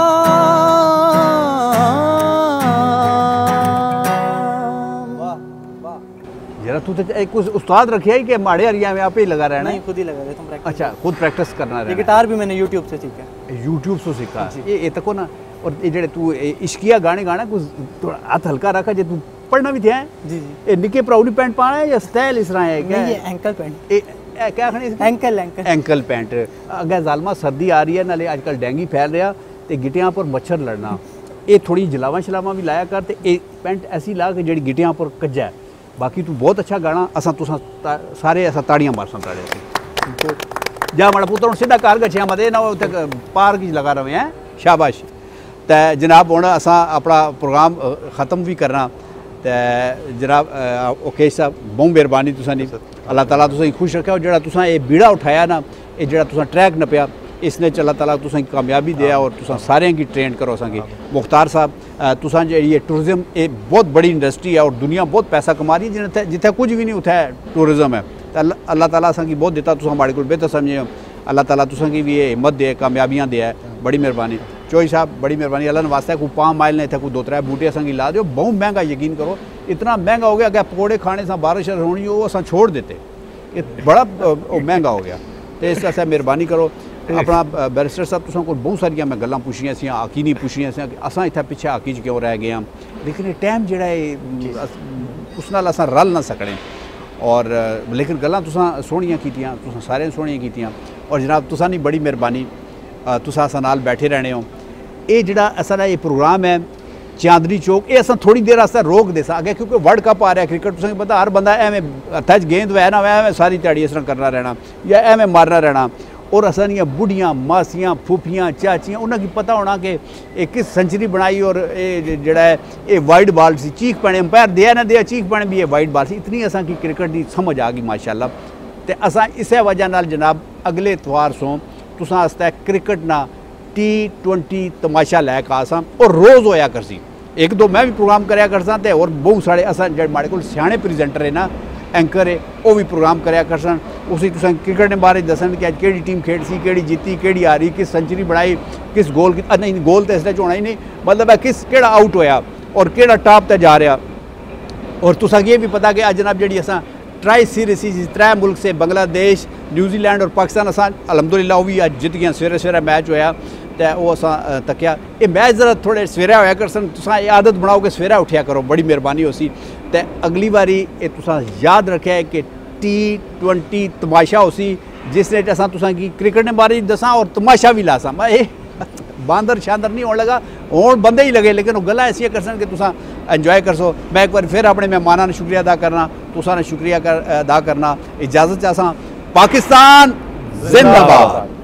जरा तू तो एक उस्ताद रखे है कि माड़े एरिया में आप ही लगा रहना है? नहीं, खुद ही लगा रहे तुम प्रैक्टिस। अच्छा, खुद प्रैक्टिस करना ये गिटार भी मैंने यूट्यूब से सीखा है। यूट्यूब से सीखा ये तको ना। और ये जेड़े तू इश्किया गाने गाना कुछ थोड़ा हाथ हल्का रखा जे तू पढ़ना भी थे जी जी। ये निके प्राउडी पैंट पाना है या स्टाइल इस तरह है क्या? ये एंकल पैंट। क्या आखने एंकल एंकल एंकल पैंट। अगर जालमा सर्दी आ रही है नाले आजकल डेंगी फैल रहा ते गिटियां पर मच्छर लड़ना ये थोड़ी जलावा शलावा भी लाया कर ते ये पैंट ऐसी ला के जेड़ी गिटियां पर कज्जा है। बाकी तू बहुत अच्छा गाना असा तुसा सारे असा ताड़ियां मारसा ताड़े जा माड़ा पुत्र हूँ सीधा घर गच्छिया मत ना उत्थे पार्क च लगा रहे हैं। शाबाश। तो जनाब हुण असा अपना प्रोग्राम ख़त्म भी करना तो जनाब ओकेश साहब बहुत मेहरबानी तुसानी अल्लाह ताला तुसें खुश रखे और जेड़ा तुसां ये बीड़ा उठाया ना ये जेड़ा तुसां ट्रैक नपया इसने अल्लाह ताला तुसें कामयाबी दिया और तुसां सारे की ट्रेन करो असेंगी। मुख्तार साहब तुसां ये टूरिज्म ये बहुत बड़ी इंडस्ट्री है और दुनिया बहुत पैसा कमा रही है जिथे कुछ भी नहीं उत्थे टूरिज्म है। तो अल्लाह ताला असेंगी बहुत दिता तुसां माड़े कोल बेहतर समझे अल्लाह ताला तुसेंगी भी ये हिम्मत दे कामयाबियां दे बड़ी मेहरबानी। चोई साहब बड़ी मेहरबानी अल्लाह ने वास्ते कोई पाम माइल ने इतने कोई 2-3 बूटे असेंगी ला दो बहुत महंगा यकीन करो इतना महंगा हो गया कि पकौड़े खाने से बारिश होनी वो अस छोड़ देते ये बड़ा महंगा हो गया। तो इस वास्ते मेहरबानी करो अपना बैरिस्टर साहब तुसां कोल बहुत सारियां मैं गल्लां पुछियां सी आकी नहीं पुछियां सी कि असां इत्थे पिछे आकी च क्यों रह गए हैं लेकिन ये टाइम जेड़ा है उस नाल असां रल ना सकने और लेकिन गल्लां तुसां सोहणियां कीतियां तुसां सारें सोहणियां कीतियां और जनाब तुसां दी बड़ी मेहरबानी तुसां असां नाल बैठे रहने हो। ये जेड़ा असां ये प्रोग्राम है चांदनी चौक ये असां थोड़ी देर आस्ते रोक दे सा अगे क्योंकि वर्ल्ड कप आ रहा है क्रिकेट तुसें पता हर बंदा एवें हत्था च गेंद वै ना एवें सारी ध्याड़ी इस तरह करना रहना या एवें मारना रहना और असां दियां बुढ़ियां मासियां फूफियां चाचियां उन्हें पता होना कि ये किस सेंचुरी बनाई और ये जेड़ा है ये वाइड बॉल सी चीख पैने अंपायर दिया ना दिया चीख पैने भी ये वाइड बॉल सी इतनी असां की क्रिकेट की समझ आ गई माशाअल्लाह। तो असां इसे वजह नाल जनाब अगले इतवार सो तुसां आस्ते क्रिकेट ना T20 तमाशा लैक आसां और रोज़ होया करसी 1-2 मैं भी प्रोग्राम कराया करसा ते और बहुत सारे असां जेह्ड़े माड़े कोल स्याने प्रेजेंटर है ना एंकर है वो भी प्रोग्राम कराया करसन उसी तुसें क्रिकेट के बारे दसन कि अज केड़ी टीम खेडसी केड़ी जीती केड़ी हारी किस सेंचुरी बनाई किस गोल नहीं गोल तो इसलिए होना ही नहीं मतलब है किस केड़ा आउट होया और केड़ा टॉप ते जा रहा और तुसा ये भी पता कि अज जनाब जी असा ट्राई सीरीज 3 मुल्क से बांग्लादेश न्यूजीलैंड और पाकिस्तान असा अलहमदुलिल्लाह वो भी अज जित गया सवेरे सवेरे मैच होया तो वो असा तकिया ये मैच जरा थोड़े सवेरे होया करसन तुसा ये आदत बनाओ कि सवेरे उठिया करो बड़ी मेहरबानी होसी। तो अगली बारी ये तुसा याद रखे कि T20 तमाशा होसी जिसने असा तुसा की क्रिकेट के बारे दसा और तमाशा भी लासा मैं बांदर शानदार नहीं होने लगा और बंदे ही लगे लेकिन वो गला ऐसी करसन कि तुसा एंजॉय कर सो। मैं एक बार फिर अपने मेहमाना ने शुक्रिया अदा करना तुसा ने शुक्रिया अदा करना इजाज़त चाहसा। पाकिस्तान जिंदाबाद।